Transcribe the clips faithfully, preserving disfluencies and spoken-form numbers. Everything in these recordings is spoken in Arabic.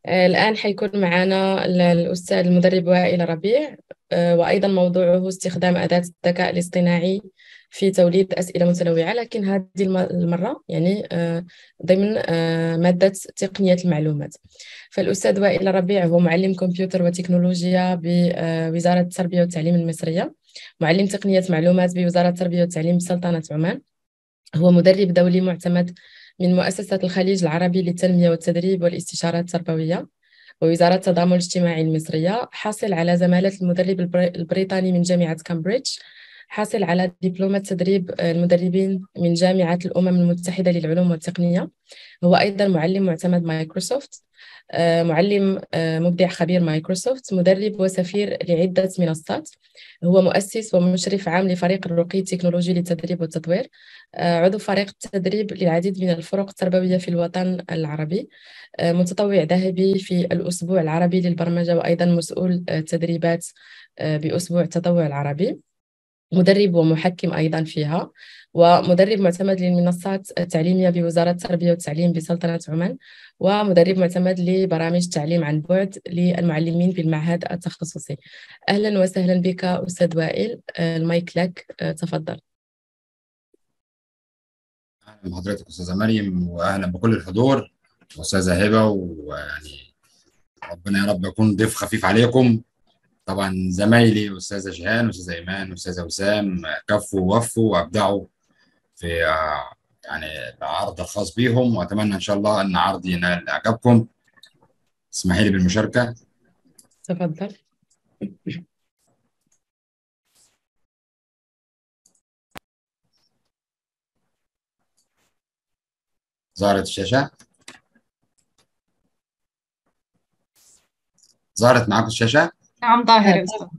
آه، الآن حيكون معنا ال- الأستاذ المدرب وائل ربيع. آه، وأيضا موضوعه استخدام أداة الذكاء الاصطناعي في توليد أسئلة متنوعة، لكن هذه الم- المرة يعني آه، ضمن آه، مادة تقنية المعلومات. فالأستاذ وائل ربيع هو معلم كمبيوتر وتكنولوجيا بوزارة التربية والتعليم المصرية، معلم تقنية معلومات بوزارة التربية والتعليم بسلطنة عمان. هو مدرب دولي معتمد من مؤسسة الخليج العربي للتنمية والتدريب والاستشارات التربوية ووزارة التضامن الاجتماعي المصرية، حاصل على زمالة المدرب البري- البريطاني من جامعة كامبريدج، حاصل على دبلومة تدريب المدربين من جامعة الأمم المتحدة للعلوم والتقنية. هو أيضا معلم معتمد مايكروسوفت، آه، معلم آه، مبدع خبير مايكروسوفت، مدرب وسفير لعدة منصات. هو مؤسس ومشرف عام لفريق الرقي التكنولوجي للتدريب والتطوير، آه، عضو فريق التدريب للعديد من الفرق التربوية في الوطن العربي، آه، متطوع ذهبي في الأسبوع العربي للبرمجة، وأيضا مسؤول آه، تدريبات آه، بأسبوع التطوع العربي، مدرب ومحكم أيضا فيها، ومدرب معتمد للمنصات التعليمية بوزارة التربية والتعليم بسلطنة عمان، ومدرب معتمد لبرامج التعليم عن بعد للمعلمين بالمعهد التخصصي. أهلا وسهلا بك أستاذ وائل، آه، المايك لك، آه، تفضل. اهلا بحضرتك استاذه مريم، واهلا بكل الحضور. استاذه هبه، ويعني ربنا يا رب يكون ضيف خفيف عليكم. طبعا زمايلي استاذه جيهان واستاذه ايمان واستاذه وسام كفوا ووفوا وابدعوا في آه، يعني العرض الخاص بيهم، واتمنى ان شاء الله ان عرضي ينال اعجابكم. اسمحي لي بالمشاركه. تفضل. ظهرت الشاشه؟ ظهرت معاكم الشاشه؟ نعم ظاهر يا أستاذ.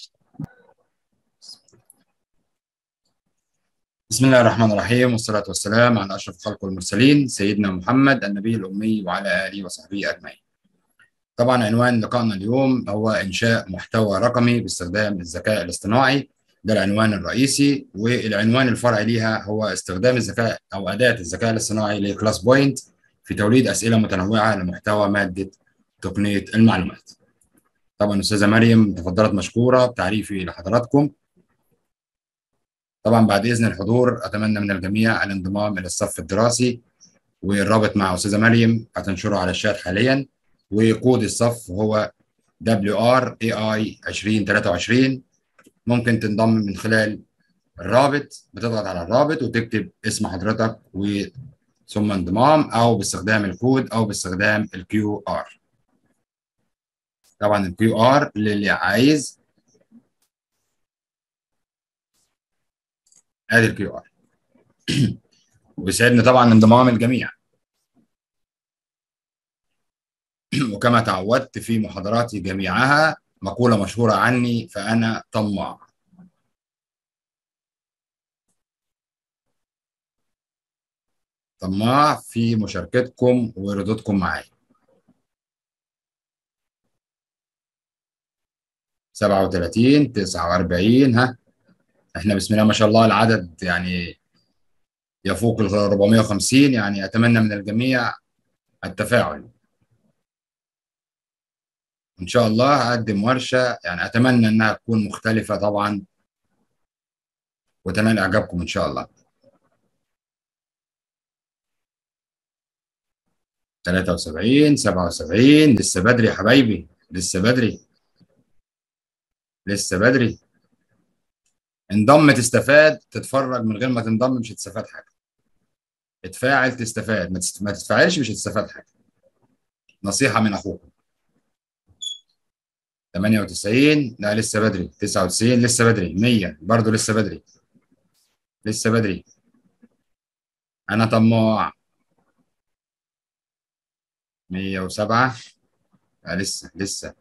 بسم الله الرحمن الرحيم، والصلاه والسلام على اشرف الخلق والمرسلين، سيدنا محمد النبي الامي وعلى اله وصحبه اجمعين. طبعا عنوان لقائنا اليوم هو إنشاء محتوى رقمي باستخدام الذكاء الاصطناعي. ده العنوان الرئيسي، والعنوان الفرعي ليها هو استخدام الذكاء أو أداة الذكاء الاصطناعي لكلاس بوينت في توليد أسئلة متنوعة لمحتوى مادة تقنية المعلومات. طبعا أستاذة مريم تفضلت مشكورة بتعريفي لحضراتكم. طبعا بعد إذن الحضور أتمنى من الجميع الانضمام إلى الصف الدراسي، والرابط مع أستاذة مريم هتنشره على الشات حاليا، وكود الصف هو دبليو ار اي اي ألفين وثلاثة وعشرين. ممكن تنضم من خلال الرابط، بتضغط على الرابط وتكتب اسم حضرتك و ثم انضمام، او باستخدام الكود او باستخدام الكيو ار. طبعا الكيو ار للي عايز، ادي الكيو ار. وبيسعدني طبعا انضمام الجميع. وكما تعودت في محاضراتي جميعها، مقولة مشهورة عني: فأنا طماع. طماع في مشاركتكم وردودكم معايا. سبعة وثلاثين، تسعة وأربعين، ها، احنا بسم الله ما شاء الله العدد يعني يفوق ال أربعمائة وخمسين. يعني اتمنى من الجميع التفاعل. ان شاء الله هقدم ورشه، يعني اتمنى انها تكون مختلفه طبعا وتنال اعجابكم ان شاء الله. ثلاثة وسبعين، سبعة وسبعين، لسه بدري يا حبايبي، لسه بدري، لسه بدري. انضم تستفاد، تتفرج من غير ما تنضم مش هتستفاد حاجه. اتفاعل تستفاد، ما تست- ما تتفاعلش مش هتستفاد حاجه. نصيحه من اخوكم. ثمانية وتسعين، لا لسه بدري. تسعة وتسعين لسه بدري. مية برضه لسه بدري، لسه بدري. انا طماع. مية وسبعة، لا لسه لسه.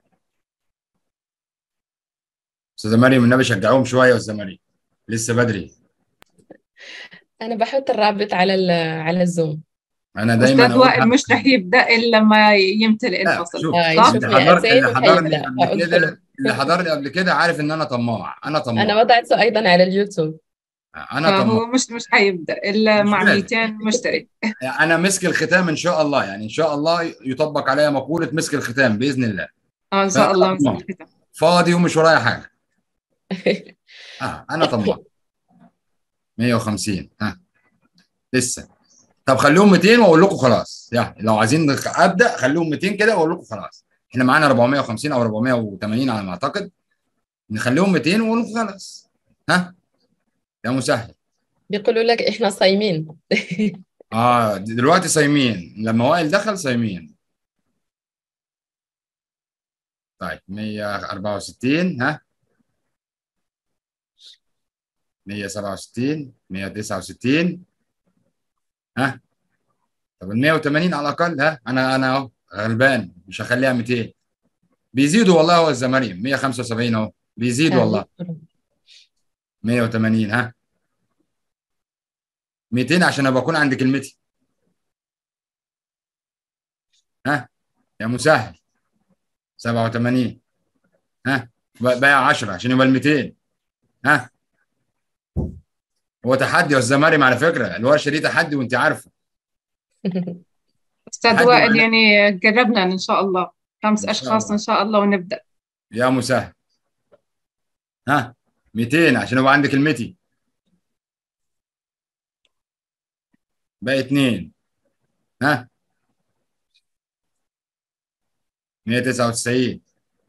استاذه مريم النبي شجعوهم شويه يا استاذه مريم، لسه بدري. أنا بحط الرابط على ال- على الزوم. انا دايما أستاذ اقولها. وائل مش رح يبدأ إلا لما يمتلئ لا الفصل، شوف، آه صح؟ اللي يشوف حضر اللي مئتين حضر لي وحيبدأ، قبل فأدخله. كده اللي حضر لي قبل كده عارف ان انا طماع، انا أنا طماع. وضعته أيضا على اليوتيوب. انا طماع. فهو مش مش حيبدأ إلا مش مع لازم. مئتين مشترك. انا مسك الختام ان شاء الله، يعني ان شاء الله يطبق عليا مقولة مسك الختام باذن الله. آه إن فانا شاء الله مسك طماع، الختام. فاضي ومش ورايا حاجة. اه انا طماع. مية وخمسين، ها لسه. طب خليهم مئتين واقول لكم خلاص، يعني لو عايزين ابدا خليهم مئتين كده واقول لكم خلاص. احنا معانا أربعمية وخمسين او أربعمية وثمانين على ما اعتقد، نخليهم مئتين واقول لكم خلاص. ها يا مسهل. بيقولوا لك احنا صايمين. اه دلوقتي صايمين، لما وائل دخل صايمين. طيب مية وأربعة وستين، ها مية وسبعة وستين، مية وتسعة وستين، ها طب ال مية وثمانين على الاقل. ها انا انا اهو غلبان مش هخليها مئتين. بيزيدوا والله، هو الزمارين مية وخمسة وسبعين اهو بيزيد آه، والله. بيقولوا. مية وثمانين، ها مئتين عشان ابقى اكون عند كلمتي. ها يا مسهل. سبعة وثمانين، ها بقى عشرة عشان يبقى ال مئتين. ها هو تحدي يا استاذ مريم، على فكره الورشه دي تحدي وانت عارفه. أستاذ تحدي وائل، ولا يعني قربنا إن شاء الله، خمس ان شاء أشخاص إن الله شاء الله ونبدأ. يا مسهل. ها مئتين عشان يبقى عند كلمتي. باقي اتنين. ها مية وتسعة وتسعين.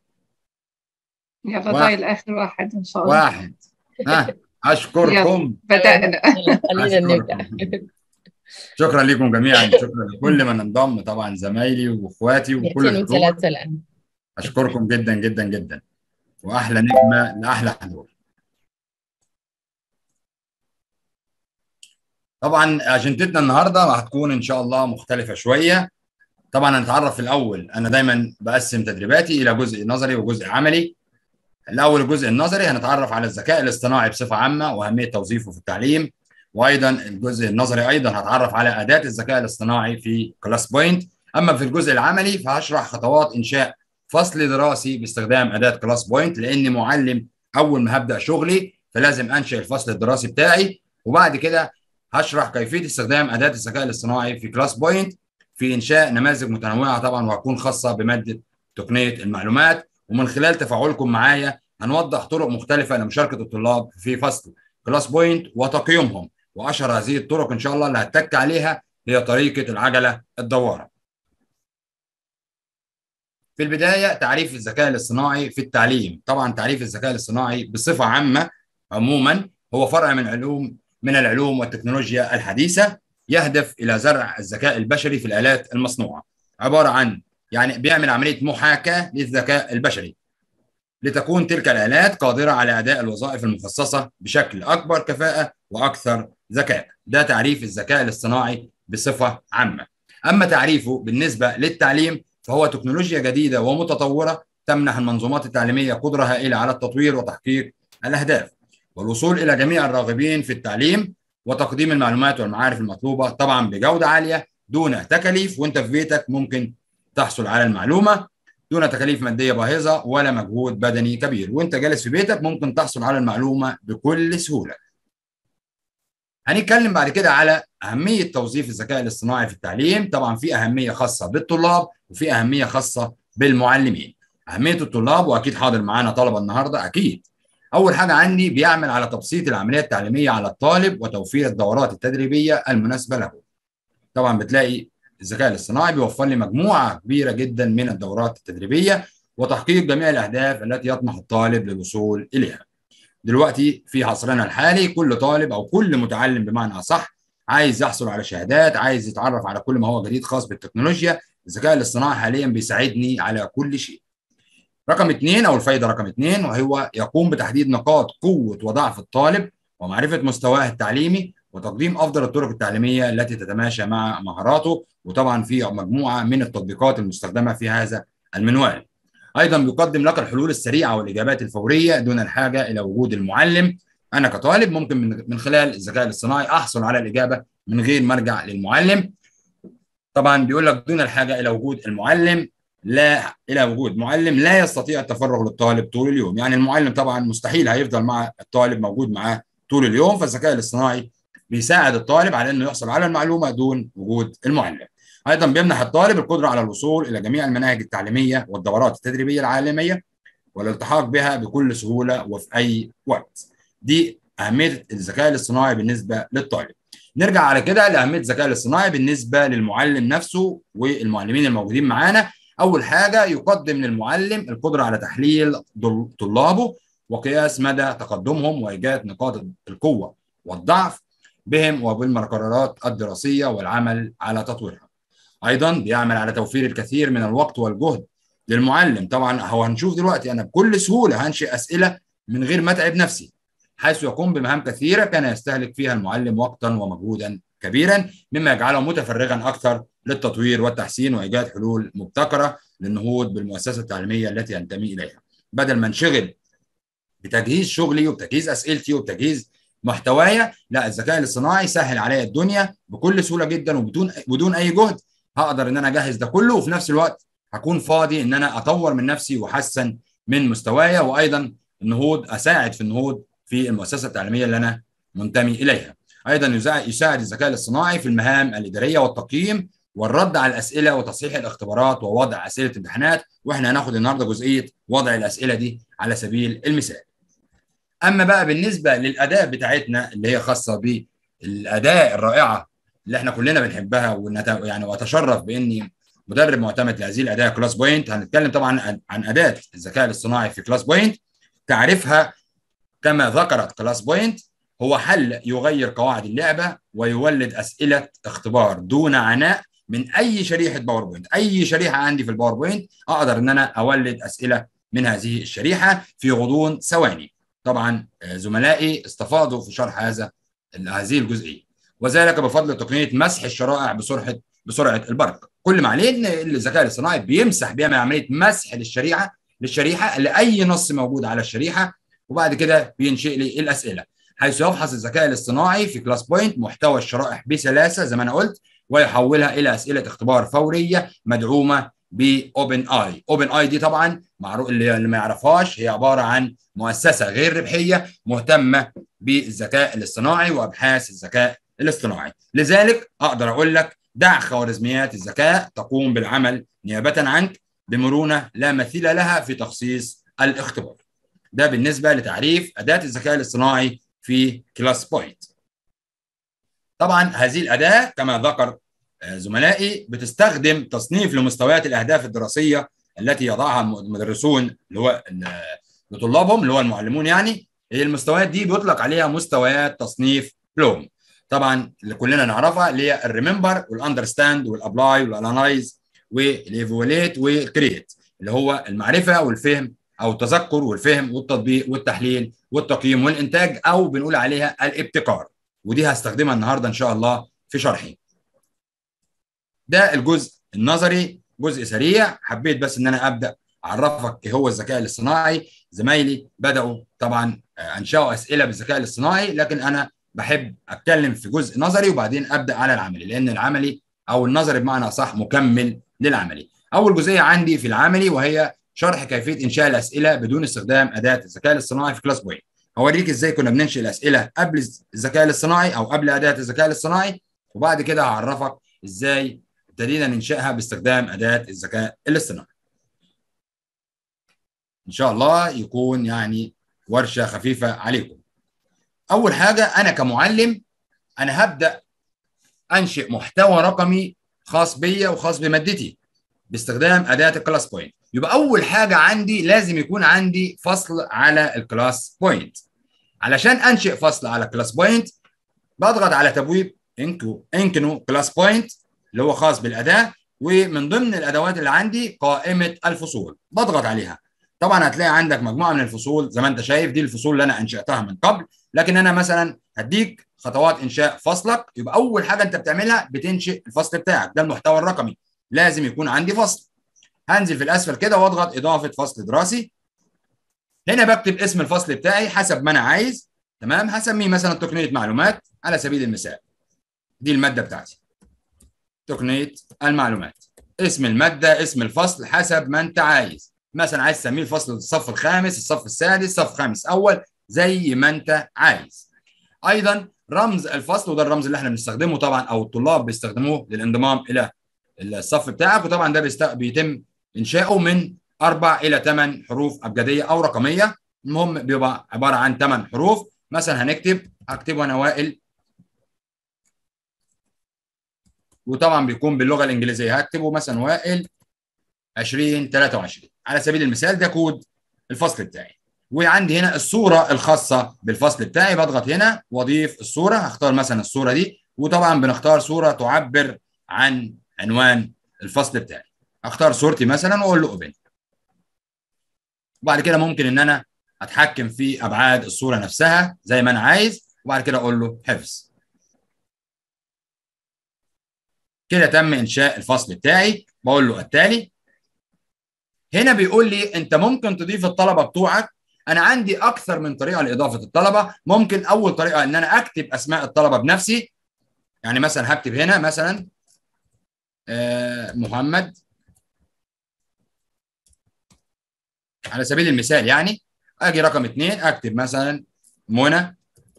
يلا واحد ضايل آخر واحد إن شاء الله. واحد. ها يلا اشكركم. بدأنا. يلا خلينا نبدأ. اشكركم. شكرا لكم جميعا، شكرا لكل من انضم، طبعا زمايلي واخواتي وكل مئتين الحضور. وثلاثة الآن. اشكركم جدا جدا جدا، واحلى نجمه لاحلى حضور. طبعا اجندتنا النهارده هتكون ان شاء الله مختلفه شويه. طبعا هنتعرف في الاول، انا دايما بقسم تدريباتي الى جزء نظري وجزء عملي. الاول الجزء النظري هنتعرف على الذكاء الاصطناعي بصفه عامه واهميه توظيفه في التعليم. وايضا الجزء النظري ايضا هتعرف على اداه الذكاء الاصطناعي في كلاس بوينت. اما في الجزء العملي فهشرح خطوات انشاء فصل دراسي باستخدام اداه كلاس بوينت، لاني معلم اول ما هبدا شغلي فلازم انشئ الفصل الدراسي بتاعي. وبعد كده هشرح كيفيه استخدام اداه الذكاء الاصطناعي في كلاس بوينت في انشاء نماذج متنوعه طبعا، وهتكون خاصه بماده تقنيه المعلومات. ومن خلال تفاعلكم معايا هنوضح طرق مختلفه لمشاركه الطلاب في فصل كلاس بوينت وتقييمهم. واشهر هذه الطرق ان شاء الله اللي هتك عليها هي طريقه العجله الدواره. في البدايه تعريف الذكاء الاصطناعي في التعليم. طبعا تعريف الذكاء الاصطناعي بصفه عامه عموما هو فرع من علوم من العلوم والتكنولوجيا الحديثه، يهدف الى زرع الذكاء البشري في الالات المصنوعه. عباره عن يعني بيعمل عمليه محاكاه للذكاء البشري لتكون تلك الآلات قادرة على أداء الوظائف المخصصة بشكل أكبر كفاءة وأكثر ذكاء. ده تعريف الذكاء الاصطناعي بصفة عامة. أما تعريفه بالنسبة للتعليم فهو تكنولوجيا جديدة ومتطورة تمنح المنظومات التعليمية قدرة هائلة على التطوير وتحقيق الأهداف والوصول إلى جميع الراغبين في التعليم وتقديم المعلومات والمعارف المطلوبة طبعا بجودة عالية دون تكاليف. وانت في بيتك ممكن تحصل على المعلومة دون تكاليف مادية باهظة ولا مجهود بدني كبير، وانت جالس في بيتك ممكن تحصل على المعلومة بكل سهولة. هنتكلم بعد كده على أهمية توظيف الذكاء الاصطناعي في التعليم. طبعا في أهمية خاصة بالطلاب وفي أهمية خاصة بالمعلمين. أهمية الطلاب، وأكيد حاضر معانا طلبة النهاردة أكيد. أول حاجة عندي بيعمل على تبسيط العملية التعليمية على الطالب وتوفير الدورات التدريبية المناسبة له. طبعا بتلاقي الذكاء الاصطناعي بيوفر لي مجموعة كبيرة جدا من الدورات التدريبية وتحقيق جميع الأهداف التي يطمح الطالب للوصول إليها. دلوقتي في عصرنا الحالي كل طالب أو كل متعلم بمعنى أصح عايز يحصل على شهادات، عايز يتعرف على كل ما هو جديد خاص بالتكنولوجيا. الذكاء الاصطناعي حاليا بيساعدني على كل شيء. رقم اثنين أو الفايدة رقم اثنين وهو يقوم بتحديد نقاط قوة وضعف الطالب ومعرفة مستواه التعليمي وتقديم افضل الطرق التعليميه التي تتماشى مع مهاراته. وطبعا في مجموعه من التطبيقات المستخدمه في هذا المنوال. ايضا بيقدم لك الحلول السريعه والاجابات الفوريه دون الحاجه الى وجود المعلم. انا كطالب ممكن من خلال الذكاء الاصطناعي احصل على الاجابه من غير ما ارجع للمعلم. طبعا بيقول لك دون الحاجه الى وجود المعلم، لا الى وجود معلم لا يستطيع التفرغ للطالب طول اليوم. يعني المعلم طبعا مستحيل هيفضل مع الطالب موجود معاه طول اليوم، فالذكاء الاصطناعي بيساعد الطالب على انه يحصل على المعلومه دون وجود المعلم. ايضا بيمنح الطالب القدره على الوصول الى جميع المناهج التعليميه والدورات التدريبيه العالميه والالتحاق بها بكل سهوله وفي اي وقت. دي اهميه الذكاء الاصطناعي بالنسبه للطالب. نرجع على كده لاهميه الذكاء الاصطناعي بالنسبه للمعلم نفسه والمعلمين الموجودين معانا. اول حاجه يقدم للمعلم القدره على تحليل طلابه وقياس مدى تقدمهم وايجاد نقاط القوه والضعف بهم وبالمقررات الدراسيه والعمل على تطويرها. ايضا بيعمل على توفير الكثير من الوقت والجهد للمعلم. طبعا هو هنشوف دلوقتي انا بكل سهوله هنشئ اسئله من غير ما اتعب نفسي، حيث يقوم بمهام كثيره كان يستهلك فيها المعلم وقتا ومجهودا كبيرا، مما يجعله متفرغا اكثر للتطوير والتحسين وايجاد حلول مبتكره للنهوض بالمؤسسه التعليميه التي ينتمي اليها. بدل ما انشغل بتجهيز شغلي وبتجهيز اسئلتي وبتجهيز محتوايا، لا، الذكاء الاصطناعي سهل عليا الدنيا بكل سهوله جدا وبدون بدون اي جهد. هقدر ان انا اجهز ده كله وفي نفس الوقت هكون فاضي ان انا اطور من نفسي واحسن من مستوايا، وايضا النهوض اساعد في النهوض في المؤسسه التعليميه اللي انا منتمي اليها. ايضا يساعد الذكاء الاصطناعي في المهام الاداريه والتقييم والرد على الاسئله وتصحيح الاختبارات ووضع اسئله امتحانات، واحنا هناخد النهارده جزئيه وضع الاسئله دي على سبيل المثال. اما بقى بالنسبه للاداه بتاعتنا اللي هي خاصه بالاداه الرائعه اللي احنا كلنا بنحبها ونت... يعني واتشرف باني مدرب معتمد لهذه الاداه كلاس بوينت. هنتكلم طبعا عن اداه الذكاء الاصطناعي في كلاس بوينت. تعريفها كما ذكرت كلاس بوينت هو حل يغير قواعد اللعبه ويولد اسئله اختبار دون عناء من اي شريحه باوربوينت. اي شريحه عندي في الباوربوينت اقدر ان انا اولد اسئله من هذه الشريحه في غضون ثواني. طبعا زملائي استفاضوا في شرح هذا هذه الجزئيه، وذلك بفضل تقنيه مسح الشرائح بسرعه بسرعه البرق. كل ما عليه ان الذكاء الاصطناعي بيمسح بيعمل عمليه مسح للشريحه للشريحه لاي نص موجود على الشريحه، وبعد كده بينشئ لي الاسئله، حيث يفحص الذكاء الاصطناعي في كلاس بوينت محتوى الشرائح بسلاسه زي ما انا قلت، ويحولها الى اسئله اختبار فوريه مدعومه باوبن اي. اوبن اي دي طبعا معروف، اللي ما يعرفهاش هي عباره عن مؤسسه غير ربحيه مهتمه بالذكاء الاصطناعي وابحاث الذكاء الاصطناعي. لذلك اقدر اقول لك دع خوارزميات الذكاء تقوم بالعمل نيابه عنك بمرونه لا مثيل لها في تخصيص الاختبار. ده بالنسبه لتعريف اداه الذكاء الاصطناعي في كلاس بوينت. طبعا هذه الاداه كما ذكر زملائي بتستخدم تصنيف لمستويات الاهداف الدراسيه التي يضعها المدرسون اللي هو لطلابهم اللي هو المعلمون. يعني المستويات دي بيطلق عليها مستويات تصنيف بلوم، طبعا اللي كلنا نعرفها، اللي هي الريمبر والاندرستاند والابلاي والانالايز والايفوليت والكرييت، اللي هو المعرفه والفهم او التذكر والفهم والتطبيق والتحليل والتقييم والانتاج، او بنقول عليها الابتكار. ودي هستخدمها النهارده ان شاء الله في شرحي. ده الجزء النظري، جزء سريع حبيت بس ان انا ابدا اعرفك ايه هو الذكاء الاصطناعي. زمايلي بداوا طبعا انشأوا اسئله بالذكاء الاصطناعي، لكن انا بحب اتكلم في جزء نظري وبعدين ابدا على العملي، لان العملي او النظري بمعنى صح مكمل للعملي. اول جزئيه عندي في العملي وهي شرح كيفيه انشاء الاسئله بدون استخدام اداه الذكاء الاصطناعي في كلاس بوينت. هوريك ازاي كنا بننشئ الاسئله قبل الذكاء الاصطناعي او قبل اداه الذكاء الاصطناعي، وبعد كده هعرفك ازاي ابتدينا ننشئها باستخدام اداه الذكاء الاصطناعي. ان شاء الله يكون يعني ورشه خفيفه عليكم. اول حاجه انا كمعلم انا هبدا انشئ محتوى رقمي خاص بيا وخاص بمادتي باستخدام اداه الكلاس بوينت. يبقى اول حاجه عندي لازم يكون عندي فصل على الكلاس بوينت. علشان انشئ فصل على الكلاس بوينت بضغط على تبويب انكو انكنو كلاس بوينت اللي هو خاص بالاداه، ومن ضمن الادوات اللي عندي قائمه الفصول بضغط عليها. طبعا هتلاقي عندك مجموعه من الفصول زي ما انت شايف، دي الفصول اللي انا انشاتها من قبل، لكن انا مثلا هديك خطوات انشاء فصلك. يبقى اول حاجه انت بتعملها بتنشئ الفصل بتاعك، ده المحتوى الرقمي، لازم يكون عندي فصل. هنزل في الاسفل كده واضغط اضافه فصل دراسي. هنا بكتب اسم الفصل بتاعي حسب ما انا عايز، تمام. هسميه مثلا تقنيه معلومات على سبيل المثال، دي الماده بتاعتي تقنيه المعلومات. اسم الماده اسم الفصل حسب ما انت عايز، مثلا عايز تسميه الفصل الصف الخامس الصف السادس الصف الخامس اول زي ما انت عايز. ايضا رمز الفصل، وده الرمز اللي احنا بنستخدمه طبعا او الطلاب بيستخدموه للانضمام الى الصف بتاعك، وطبعا ده بيست... بيتم انشاؤه من اربع الى ثمان حروف ابجديه او رقميه. المهم بيبقى عباره عن ثمان حروف. مثلا هنكتب هكتبه انا وائل، وطبعا بيكون باللغه الانجليزيه، هكتبه مثلا وائل ألفين وثلاثة وعشرين على سبيل المثال. ده كود الفصل بتاعي، وعندي هنا الصوره الخاصه بالفصل بتاعي. بضغط هنا واضيف الصوره، هختار مثلا الصوره دي، وطبعا بنختار صوره تعبر عن عنوان الفصل بتاعي. اختار صورتي مثلا واقول له اوبن. وبعد كده ممكن ان انا اتحكم في ابعاد الصوره نفسها زي ما انا عايز، وبعد كده اقول له حفظ. كده تم انشاء الفصل بتاعي. بقول له التالي. هنا بيقول لي انت ممكن تضيف الطلبه بتوعك. انا عندي اكثر من طريقه لاضافه الطلبه. ممكن اول طريقه ان انا اكتب اسماء الطلبه بنفسي. يعني مثلا هكتب هنا مثلا آه محمد على سبيل المثال. يعني اجي رقم اثنين اكتب مثلا منى.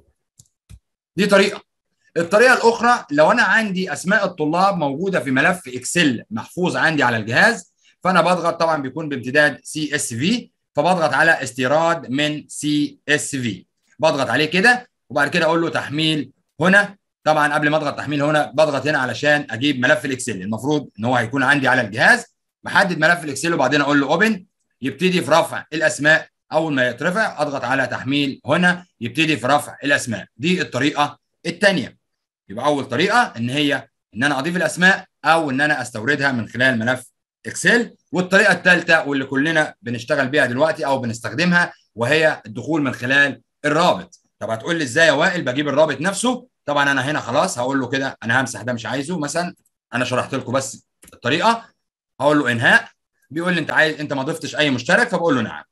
دي طريقه. الطريقه الاخرى، لو انا عندي اسماء الطلاب موجوده في ملف اكسل محفوظ عندي على الجهاز، فانا بضغط، طبعا بيكون بامتداد سي اس في، فبضغط على استيراد من سي اس في، بضغط عليه كده، وبعد كده اقول له تحميل هنا. طبعا قبل ما اضغط تحميل هنا بضغط هنا علشان اجيب ملف الاكسل. المفروض ان هو هيكون عندي على الجهاز. بحدد ملف الاكسل وبعدين اقول له اوبن. يبتدي في رفع الاسماء. اول ما يترفع اضغط على تحميل هنا، يبتدي في رفع الاسماء. دي الطريقه الثانيه. يبقى اول طريقه ان هي ان انا اضيف الاسماء او ان انا استوردها من خلال ملف اكسل. والطريقه الثالثه واللي كلنا بنشتغل بيها دلوقتي او بنستخدمها، وهي الدخول من خلال الرابط. طب هتقول لي ازاي يا وائل بجيب الرابط نفسه؟ طبعا انا هنا خلاص هقول له كده انا همسح ده مش عايزه. مثلا انا شرحت لكم بس الطريقه. هقول له انهاء. بيقول لي انت عايز، انت ما ضفتش اي مشترك، فبقول له نعم.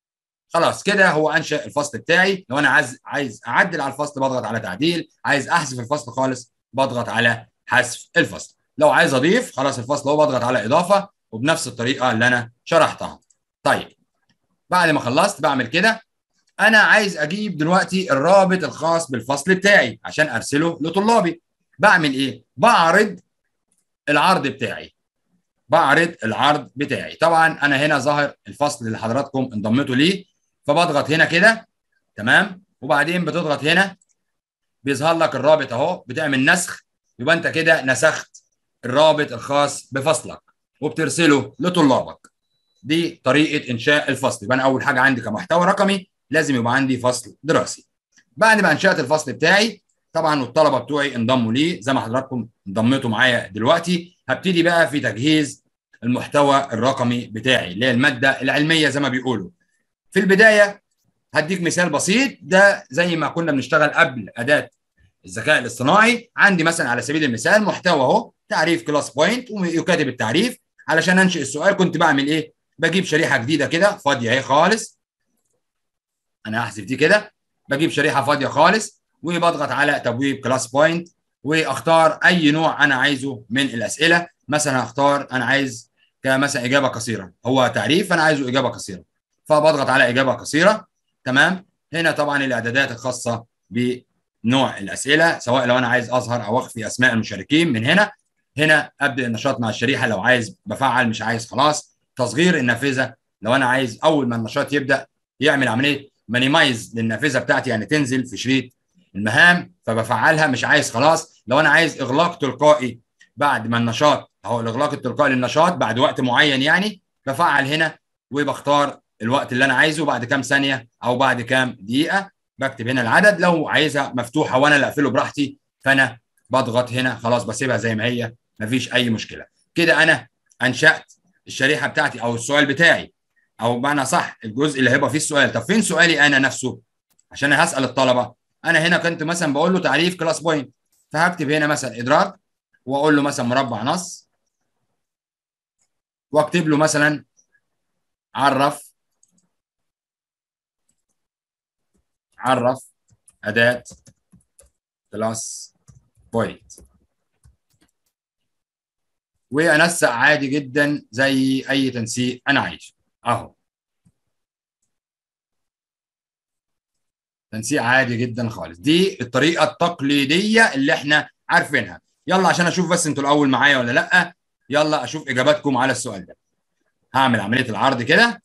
خلاص كده هو انشا الفصل بتاعي. لو انا عايز عايز اعدل على الفصل بضغط على تعديل، عايز احذف الفصل خالص بضغط على حذف الفصل، لو عايز اضيف خلاص الفصل هو بضغط على اضافه، وبنفس الطريقه اللي انا شرحتها. طيب بعد ما خلصت بعمل كده. انا عايز اجيب دلوقتي الرابط الخاص بالفصل بتاعي عشان ارسله لطلابي. بعمل ايه؟ بعرض العرض بتاعي. بعرض العرض بتاعي. طبعا انا هنا ظاهر الفصل اللي حضراتكم انضميتوا ليه، فبضغط هنا كده. تمام. وبعدين بتضغط هنا بيظهر لك الرابط اهو، بتعمل نسخ. يبقى انت كده نسخت الرابط الخاص بفصلك وبترسله لطلابك. دي طريقه انشاء الفصل. يبقى انا اول حاجه عندي كمحتوى رقمي لازم يبقى عندي فصل دراسي. بعد ما انشات الفصل بتاعي طبعا والطلبه بتوعي انضموا ليه زي ما حضراتكم انضميتوا معايا دلوقتي، هبتدي بقى في تجهيز المحتوى الرقمي بتاعي اللي هي الماده العلميه زي ما بيقولوا. في البدايه هديك مثال بسيط. ده زي ما كنا بنشتغل قبل اداه الذكاء الاصطناعي. عندي مثلا على سبيل المثال محتوى اهو، تعريف كلاس بوينت، ويكاتب التعريف. علشان انشئ السؤال كنت بعمل ايه؟ بجيب شريحه جديده كده فاضيه اهي خالص. انا هحذف دي كده. بجيب شريحه فاضيه خالص وبضغط على تبويب كلاس بوينت، واختار اي نوع انا عايزه من الاسئله. مثلا هختار انا عايز كمثلا اجابه قصيره، هو تعريف انا عايزه اجابه قصيره، فبضغط على اجابه قصيره. تمام. هنا طبعا الاعدادات الخاصه بنوع الاسئله، سواء لو انا عايز اظهر او اخفي اسماء المشاركين من هنا. هنا ابدا النشاط مع الشريحه، لو عايز بفعل، مش عايز خلاص. تصغير النافذه، لو انا عايز اول ما النشاط يبدا يعمل عمليه مانيمايز للنافذه بتاعتي، يعني تنزل في شريط المهام، فبفعلها. مش عايز خلاص. لو انا عايز اغلاق تلقائي بعد ما النشاط اهو، الاغلاق التلقائي للنشاط بعد وقت معين، يعني بفعل هنا وبختار الوقت اللي انا عايزه بعد كام ثانيه او بعد كام دقيقه. بكتب هنا العدد. لو عايزها مفتوحه وانا اللي اقفله براحتي فانا بضغط هنا خلاص، بسيبها زي ما هي، مفيش اي مشكله. كده انا انشات الشريحه بتاعتي او السؤال بتاعي، او بمعنى صح الجزء اللي هيبقى فيه السؤال. طب فين سؤالي انا نفسه عشان انا هسال الطلبه؟ انا هنا كنت مثلا بقول له تعريف كلاس بوينت، فهكتب هنا مثلا ادراك، واقول له مثلا مربع نص، واكتب له مثلا عرف عرف اداه كلاس بوينت، وانسق عادي جدا زي اي تنسيق انا عايزه اهو. تنسيق عادي جدا خالص. دي الطريقه التقليديه اللي احنا عارفينها. يلا عشان اشوف بس انتوا الاول معايا ولا لا. يلا اشوف اجاباتكم على السؤال ده. هعمل عمليه العرض كده.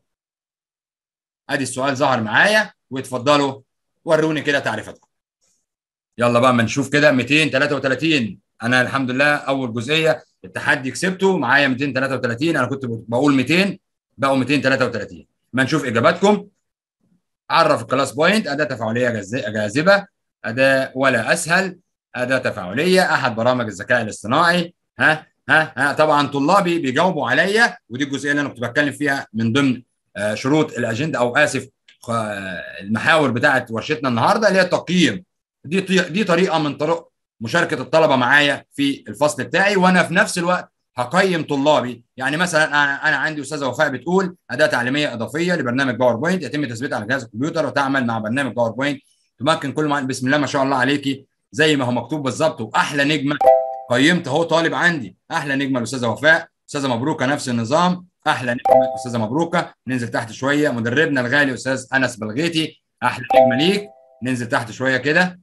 ادي السؤال ظهر معايا، واتفضلوا وروني كده تعريفاتكم. يلا بقى ما نشوف كده. مئتين وثلاثة وثلاثين، انا الحمد لله اول جزئيه التحدي كسبته معايا مئتين وثلاثة وثلاثين، انا كنت بقول مئتين بقوا مئتين وثلاثة وثلاثين. ما نشوف اجاباتكم. عرف الكلاس بوينت، اداه تفاعليه جاذبه، اداه ولا اسهل، اداه تفاعليه، احد برامج الذكاء الاصطناعي. ها ها ها طبعا طلابي بيجاوبوا عليا، ودي الجزئيه اللي انا كنت بتكلم فيها من ضمن آه شروط الاجنده، او اسف المحاور بتاعه ورشتنا النهارده، اللي هي التقييم. دي دي طريقه من طرق مشاركه الطلبه معايا في الفصل بتاعي، وانا في نفس الوقت هقيم طلابي. يعني مثلا انا انا عندي استاذه وفاء بتقول اداه تعليميه اضافيه لبرنامج باوربوينت يتم تثبيتها على جهاز الكمبيوتر وتعمل مع برنامج باوربوينت تمكن كل معلم. بسم الله ما شاء الله عليكي، زي ما هو مكتوب بالظبط. واحلى نجمه قيمت اهو طالب عندي، احلى نجمه الاستاذه وفاء. استاذه مبروكه نفس النظام، احلى نجمه استاذه مبروكه. ننزل تحت شويه. مدربنا الغالي استاذ انس بلغيتي، احلى نجمه ليك. ننزل تحت شويه كده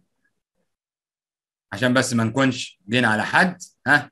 عشان بس ما نكونش جينا على حد. ها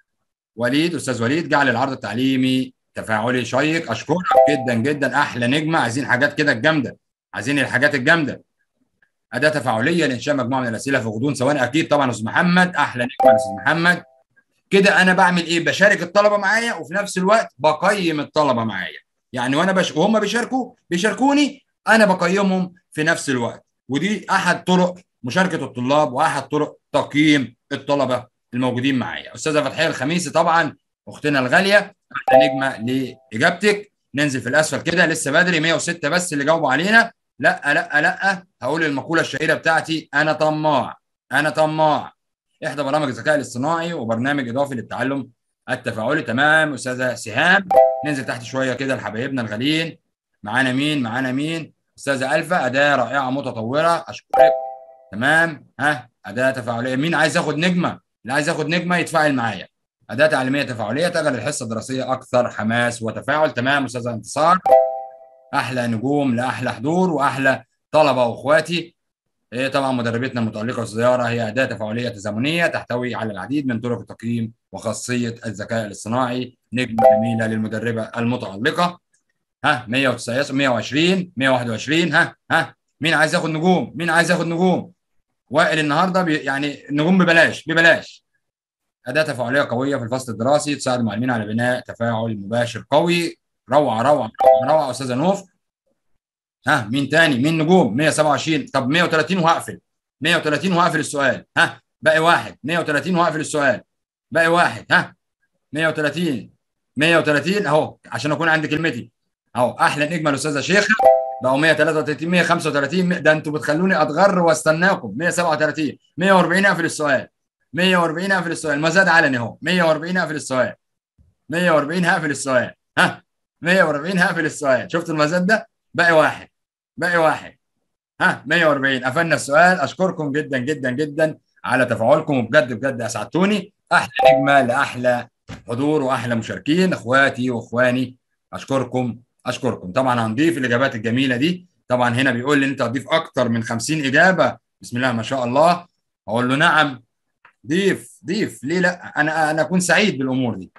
وليد، استاذ وليد، جعل العرض التعليمي تفاعلي شيق، اشكرك جدا جدا. احلى نجمه. عايزين حاجات كده الجامده، عايزين الحاجات الجامده. اداه تفاعليه لانشاء مجموعه من الاسئله في غضون ثواني. اكيد طبعا استاذ محمد، احلى نجمه استاذ محمد. كده انا بعمل ايه؟ بشارك الطلبه معايا، وفي نفس الوقت بقيم الطلبه معايا. يعني وانا بش... وهم بيشاركوا بيشاركوني، انا بقيمهم في نفس الوقت. ودي احد طرق مشاركه الطلاب، واحد طرق تقييم الطلبه الموجودين معايا. استاذه فتحيه الخميسي طبعا اختنا الغاليه، احلى نجمه لاجابتك. ننزل في الاسفل كده، لسه بدري. مئة وستة بس اللي جاوبوا علينا. لا لا لا، هقول المقوله الشهيره بتاعتي: انا طماع، انا طماع. احدى برامج الذكاء الاصطناعي وبرنامج اضافي للتعلم التفاعلي. تمام استاذه سهام. ننزل تحت شويه كده لحبايبنا الغاليين. معانا مين؟ معانا مين؟ استاذه الفا، اداه رائعه متطوره، اشكرك. تمام. ها اداه تفاعليه. مين عايز ياخد نجمه؟ اللي عايز ياخد نجمه يتفاعل معايا. اداه تعليميه تفاعليه تجعل الحصه الدراسيه اكثر حماس وتفاعل. تمام استاذه انتصار. احلى نجوم لاحلى حضور واحلى طلبه واخواتي. إيه طبعا مدربتنا المتألقة والزيارة هي أداة تفاعلية تزامنية تحتوي على العديد من طرق التقييم وخاصية الذكاء الاصطناعي. نجمة جميلة للمدربة المتألقة. ها مئة وتسعة، مئة وعشرين، مئة وواحد وعشرين. ها ها مين عايز ياخد نجوم؟ مين عايز ياخد نجوم؟ وائل النهارده بي يعني النجوم ببلاش ببلاش. أداة تفاعلية قوية في الفصل الدراسي تساعد المعلمين على بناء تفاعل مباشر قوي. روعة روعة روعة روعة أستاذة نوف. ها مين تاني؟ مين نجوم؟ مئة وسبعة وعشرين. طب مئة وثلاثين وهقفل. مئة وثلاثين وهقفل السؤال. ها باقي واحد. مئة وثلاثين وهقفل السؤال. باقي واحد. ها مئة وثلاثين. مئة وثلاثين اهو عشان اكون عند كلمتي اهو. احلى نجمه الاستاذه شيخه بقوا مئة وثلاثة وثلاثين، مئة وخمسة وثلاثين. ده انتوا بتخلوني اتغر واستناكم. مئة وسبعة وثلاثين، مئة وأربعين اقفل السؤال. مئة وأربعين اقفل السؤال. مزاد علني اهو. مئة وأربعين اقفل السؤال. مئة وأربعين هقفل السؤال. ها مئة وأربعين هقفل السؤال. شفت المزاد ده؟ باقي واحد. باقي واحد. ها مئة وأربعين قفلنا السؤال. اشكركم جدا جدا جدا على تفاعلكم، وبجد بجد اسعدتوني. احلى نجمه لاحلى حضور واحلى مشاركين اخواتي واخواني. اشكركم اشكركم. طبعا هنضيف الاجابات الجميله دي. طبعا هنا بيقول لي انت هتضيف اكتر من خمسين اجابه. بسم الله ما شاء الله. اقول له نعم ضيف ضيف، ليه لا؟ انا انا اكون سعيد بالامور دي.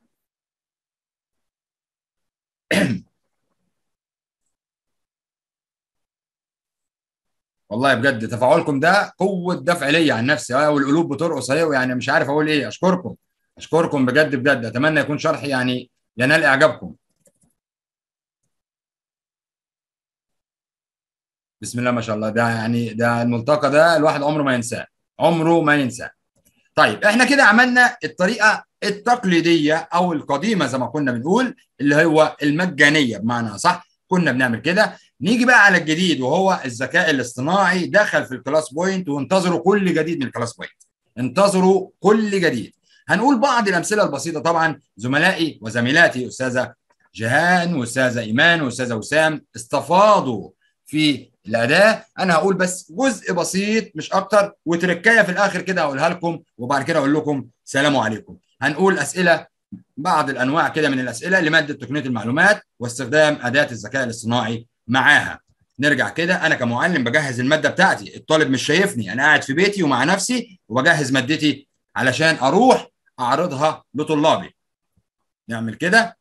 والله بجد تفاعلكم ده قوه دفع ليا عن نفسي، والقلوب بترقص اهي، ويعني مش عارف اقول ايه. اشكركم اشكركم بجد بجد. اتمنى يكون شرحي يعني ينال اعجابكم. بسم الله ما شاء الله. ده يعني ده الملتقى ده الواحد عمره ما ينساه، عمره ما ينساه. طيب احنا كده عملنا الطريقه التقليديه او القديمه زي ما كنا بنقول، اللي هو المجانيه بمعنى صح. كنا بنعمل كده. نيجي بقى على الجديد وهو الذكاء الاصطناعي دخل في الكلاس بوينت. وانتظروا كل جديد من الكلاس بوينت، انتظروا كل جديد. هنقول بعض الامثله البسيطه. طبعا زملائي وزميلاتي استاذه جيهان واستاذه ايمان واستاذه وسام استفاضوا في الاداه. انا هقول بس جزء بسيط مش اكتر، وتركايه في الاخر كده هقولها لكم، وبعد كده اقول لكم سلام عليكم. هنقول اسئله، بعض الانواع كده من الاسئله لماده تقنيه المعلومات واستخدام اداه الذكاء الاصطناعي معاها. نرجع كده، انا كمعلم بجهز الماده بتاعتي، الطالب مش شايفني، انا قاعد في بيتي ومع نفسي وبجهز مادتي علشان اروح اعرضها لطلابي. نعمل كده.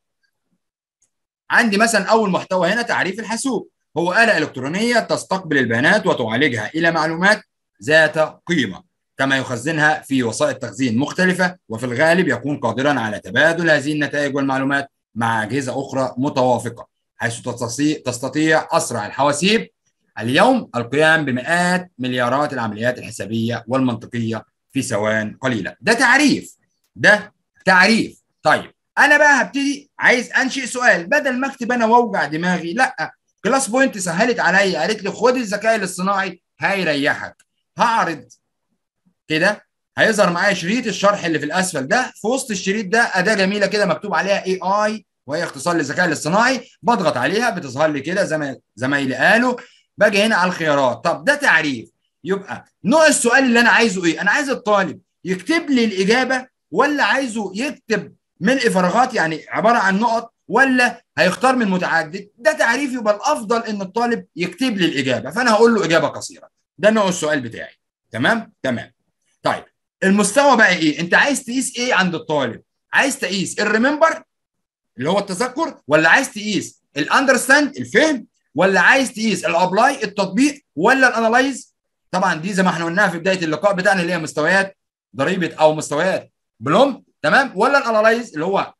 عندي مثلا اول محتوى هنا تعريف الحاسوب، هو آلة إلكترونية تستقبل البيانات وتعالجها إلى معلومات ذات قيمة، كما يخزنها في وسائط تخزين مختلفة، وفي الغالب يكون قادرا على تبادل هذه النتائج والمعلومات مع أجهزة أخرى متوافقة، حيث تستطيع أسرع الحواسيب اليوم القيام بمئات مليارات العمليات الحسابية والمنطقية في ثوان قليلة. ده تعريف، ده تعريف. طيب انا بقى هبتدي عايز انشئ سؤال، بدل ما اكتب انا واوجع دماغي، لا، كلاس بوينت سهلت عليا، قالت لي خد الذكاء الاصطناعي هيريحك. هعرض كده، هيظهر معايا شريط الشرح اللي في الاسفل ده، في وسط الشريط ده اداه جميله كده مكتوب عليها اي اي، وهي اختصار للذكاء الاصطناعي. بضغط عليها بتظهر لي كده زي ما زمايلي قالوا. باجي هنا على الخيارات. طب ده تعريف، يبقى نوع السؤال اللي انا عايزه ايه؟ انا عايز الطالب يكتب لي الاجابه، ولا عايزه يكتب ملء فراغات يعني عباره عن نقط، ولا هيختار من متعدد؟ ده تعريف، يبقى الافضل ان الطالب يكتب لي الاجابه، فانا هقول له اجابه قصيره. ده نوع السؤال بتاعي. تمام تمام. طيب المستوى بقى ايه؟ انت عايز تقيس ايه عند الطالب؟ عايز تقيس الريمبر اللي هو التذكر، ولا عايز تقيس الاندرستاند الفهم، ولا عايز تقيس الابلاي التطبيق، ولا الانالايز؟ طبعا دي زي ما احنا قلناها في بدايه اللقاء بتاعنا اللي هي مستويات ضريبه او مستويات بلوم. تمام. ولا الانالايز اللي هو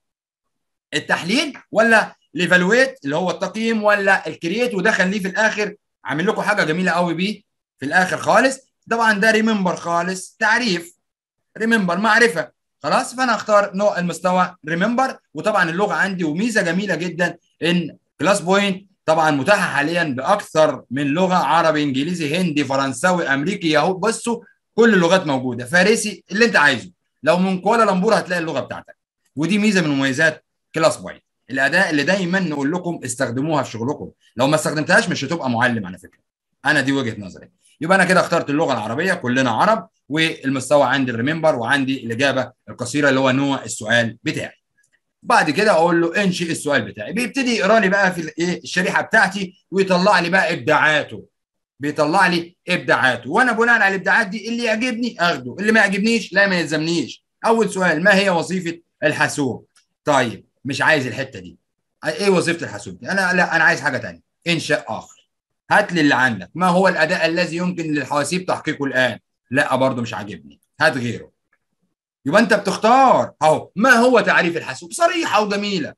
التحليل، ولا الايفالويت اللي هو التقييم، ولا الكرييت وده خليه في الاخر. عامل لكم حاجه جميله قوي بيه في الاخر خالص. طبعا ده ريمبر خالص، تعريف. ريمبر معرفه خلاص، فانا اختار نوع المستوى ريمبر. وطبعا اللغه عندي، وميزه جميله جدا ان كلاس بوينت طبعا متاحه حاليا باكثر من لغه، عربي انجليزي هندي فرنساوي امريكي يهود، بصوا كل اللغات موجوده، فارسي، اللي انت عايزه. لو من كوالالمبور هتلاقي اللغه بتاعتك. ودي ميزه من مميزات كلاس بوينت، الاداه اللي دايما نقول لكم استخدموها في شغلكم، لو ما استخدمتهاش مش هتبقى معلم على فكره. انا دي وجهه نظري. يبقى انا كده اخترت اللغه العربيه، كلنا عرب، والمستوى عندي الريمبر، وعندي الاجابه القصيره اللي هو نوع السؤال بتاعي. بعد كده اقول له انشئ السؤال بتاعي، بيبتدي يقرا لي بقى في الايه الشريحه بتاعتي ويطلع لي بقى ابداعاته. بيطلع لي ابداعاته، وانا بناء على الابداعات دي اللي يعجبني اخده، اللي ما يعجبنيش لا ما يلزمنيش. اول سؤال، ما هي وظيفه الحاسوب؟ طيب مش عايز الحته دي. ايه وظيفه الحاسوب دي؟ انا لا، انا عايز حاجه ثانيه، انشاء اخر. هات لي اللي عندك. ما هو الاداء الذي يمكن للحواسيب تحقيقه الان؟ لا برضه مش عاجبني، هات غيره. يبقى انت بتختار اهو. ما هو تعريف الحاسوب؟ صريحه وجميله،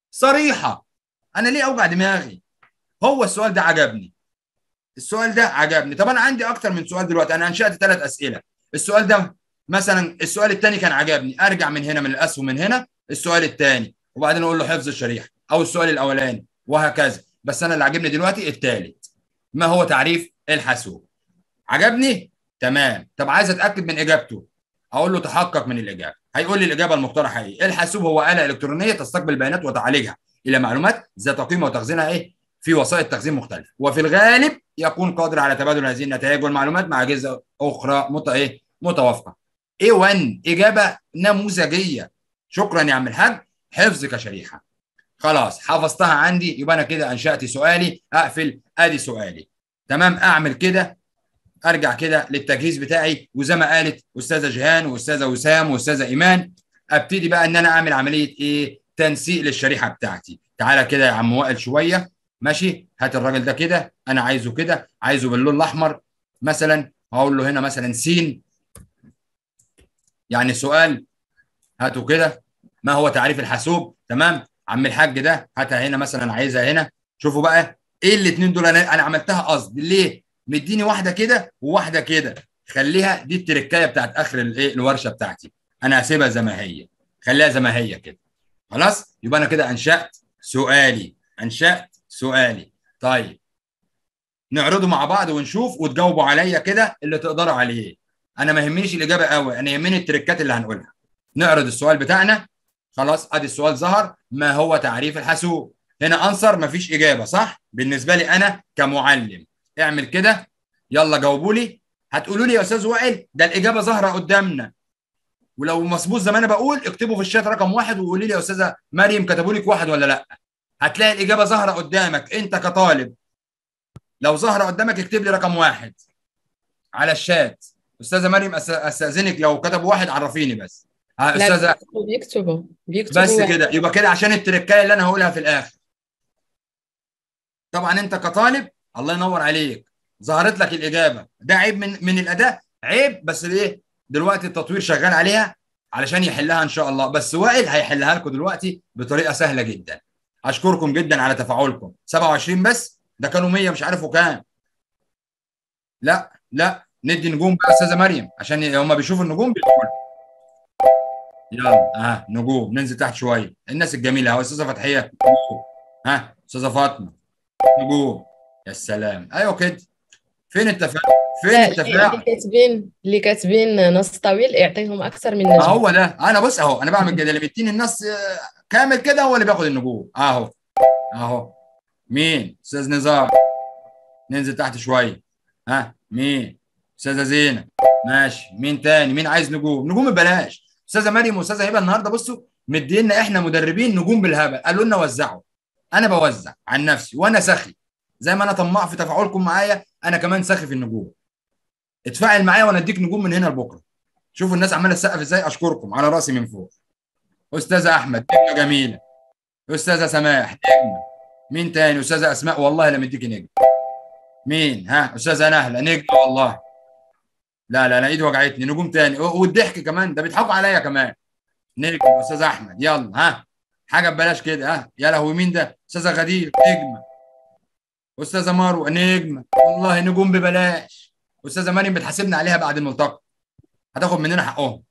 صريحه. انا ليه اوجع دماغي؟ هو السؤال ده عجبني، السؤال ده عجبني. طب انا عندي اكتر من سؤال دلوقتي، انا انشات ثلاث اسئله. السؤال ده مثلا، السؤال الثاني كان عجبني، ارجع من هنا من الاسهم من هنا السؤال الثاني، وبعدين اقول له حفظ الشريحه، او السؤال الاولاني، وهكذا. بس انا اللي عجبني دلوقتي الثالث. ما هو تعريف الحاسوب؟ عجبني. تمام. طب عايز اتاكد من اجابته، اقول له تحقق من الاجابه. هيقول لي الاجابه المقترحه ايه؟ الحاسوب هو آلة إلكترونية تستقبل بيانات وتعالجها الى معلومات ذات قيمه وتخزينها ايه في وسائط تخزين مختلفه، وفي الغالب يكون قادر على تبادل هذه النتائج والمعلومات مع اجهزه اخرى مت... ايه متوافقه. إيه واحد اجابه نموذجيه. شكرا يا عم الحاج. حفظ كشريحه. خلاص حفظتها عندي، يبقى انا كده انشات سؤالي. اقفل ادي سؤالي. تمام. اعمل كده، ارجع كده للتجهيز بتاعي، وزي ما قالت استاذه جيهان واستاذه وسام واستاذه ايمان، ابتدي بقى ان انا اعمل عمليه ايه تنسيق للشريحه بتاعتي. تعالى كده يا عم وائل شويه. ماشي. هات الراجل ده كده، انا عايزه كده، عايزه باللون الاحمر مثلا. هقول له هنا مثلا سين، يعني سؤال. هاته كده. ما هو تعريف الحاسوب؟ تمام. عم الحاج ده هاتها هنا مثلا، عايزها هنا. شوفوا بقى ايه الاثنين دول، انا انا عملتها قصد ليه؟ مديني واحده كده وواحده كده. خليها دي التركايه بتاعت اخر الايه الورشه بتاعتي. انا هسيبها زي ما هي، خليها زي ما هي كده. خلاص. يبقى انا كده انشات سؤالي، انشات سؤالي. طيب نعرضه مع بعض ونشوف، وتجاوبوا عليا كده اللي تقدروا عليه. انا ما يهمنيش الاجابه قوي، انا يهمني التركات اللي هنقولها. نعرض السؤال بتاعنا. خلاص ادي السؤال ظهر. ما هو تعريف الحاسوب؟ هنا انصر مفيش اجابه صح بالنسبه لي انا كمعلم. اعمل كده، يلا جاوبوا لي. هتقولوا لي يا استاذ وائل ده الاجابه ظاهره قدامنا، ولو مظبوط زي ما انا بقول اكتبوا في الشات رقم واحد وقولي لي يا استاذه مريم كتبوا لك واحد ولا لا. هتلاقي الاجابه ظاهره قدامك انت كطالب. لو ظهر قدامك اكتب لي رقم واحد على الشات. استاذه مريم استاذنك لو كتب واحد عرفيني بس. ها لا، استاذه بيكتبوا بيكتبوا بيكتبوا بس واحد. كده يبقى كده، عشان التركايه اللي انا هقولها في الاخر. طبعا انت كطالب الله ينور عليك ظهرت لك الاجابه، ده عيب من من الاداء، عيب بس ليه؟ دلوقتي التطوير شغال عليها علشان يحلها ان شاء الله، بس وائل هيحلها لكم دلوقتي بطريقه سهله جدا. اشكركم جدا على تفاعلكم. سبعة وعشرين بس، ده كانوا مية مش عارفوا كام. لا لا ندي نجوم بقى يا استاذه مريم عشان هم بيشوفوا النجوم بيدخلوا. يلا ها نجوم، ننزل تحت شويه. الناس الجميله اهو، استاذه فتحيه نجوم. ها استاذه فاطمه نجوم. يا سلام ايوه كده. فين التفاعل؟ فين لا، اللي اللي التفاعل؟ كاتبين اللي كاتبين نص طويل اعطيهم اكثر من ما نجمه. هو ده انا بص اهو، انا بعمل كده اللي مديني النص آه، كامل كده هو اللي بياخد النجوم اهو. اهو مين؟ استاذ نزار. ننزل تحت شويه. ها مين؟ استاذه زينب. ماشي، مين تاني؟ مين عايز نجوم؟ نجوم ببلاش. استاذه مريم واستاذه هبه النهارده بصوا مدينا احنا مدربين نجوم بالهبل، قالوا لنا وزعوا. انا بوزع عن نفسي وانا سخي، زي ما انا طماع في تفاعلكم معايا انا كمان سخي في النجوم. اتفاعل معايا وانا اديك نجوم من هنا لبكره. شوفوا الناس عماله تسقف ازاي، اشكركم على راسي من فوق. استاذه احمد نجمه جميله. استاذه سماح نجمه. مين تاني؟ استاذه اسماء والله لا مديكي نجم. مين؟ ها استاذه نهله نجمه والله. لا لا لا ايدي وجعتني. نجوم تاني والضحك كمان، ده بيضحكوا عليا كمان. نجم. استاذ احمد يلا ها حاجه ببلاش كده. ها يا لهوي مين ده؟ استاذه غدير نجمه. استاذه مروه نجمه والله نجوم ببلاش. استاذه مريم بتحاسبنا عليها بعد الملتقى، هتاخد مننا حقهم.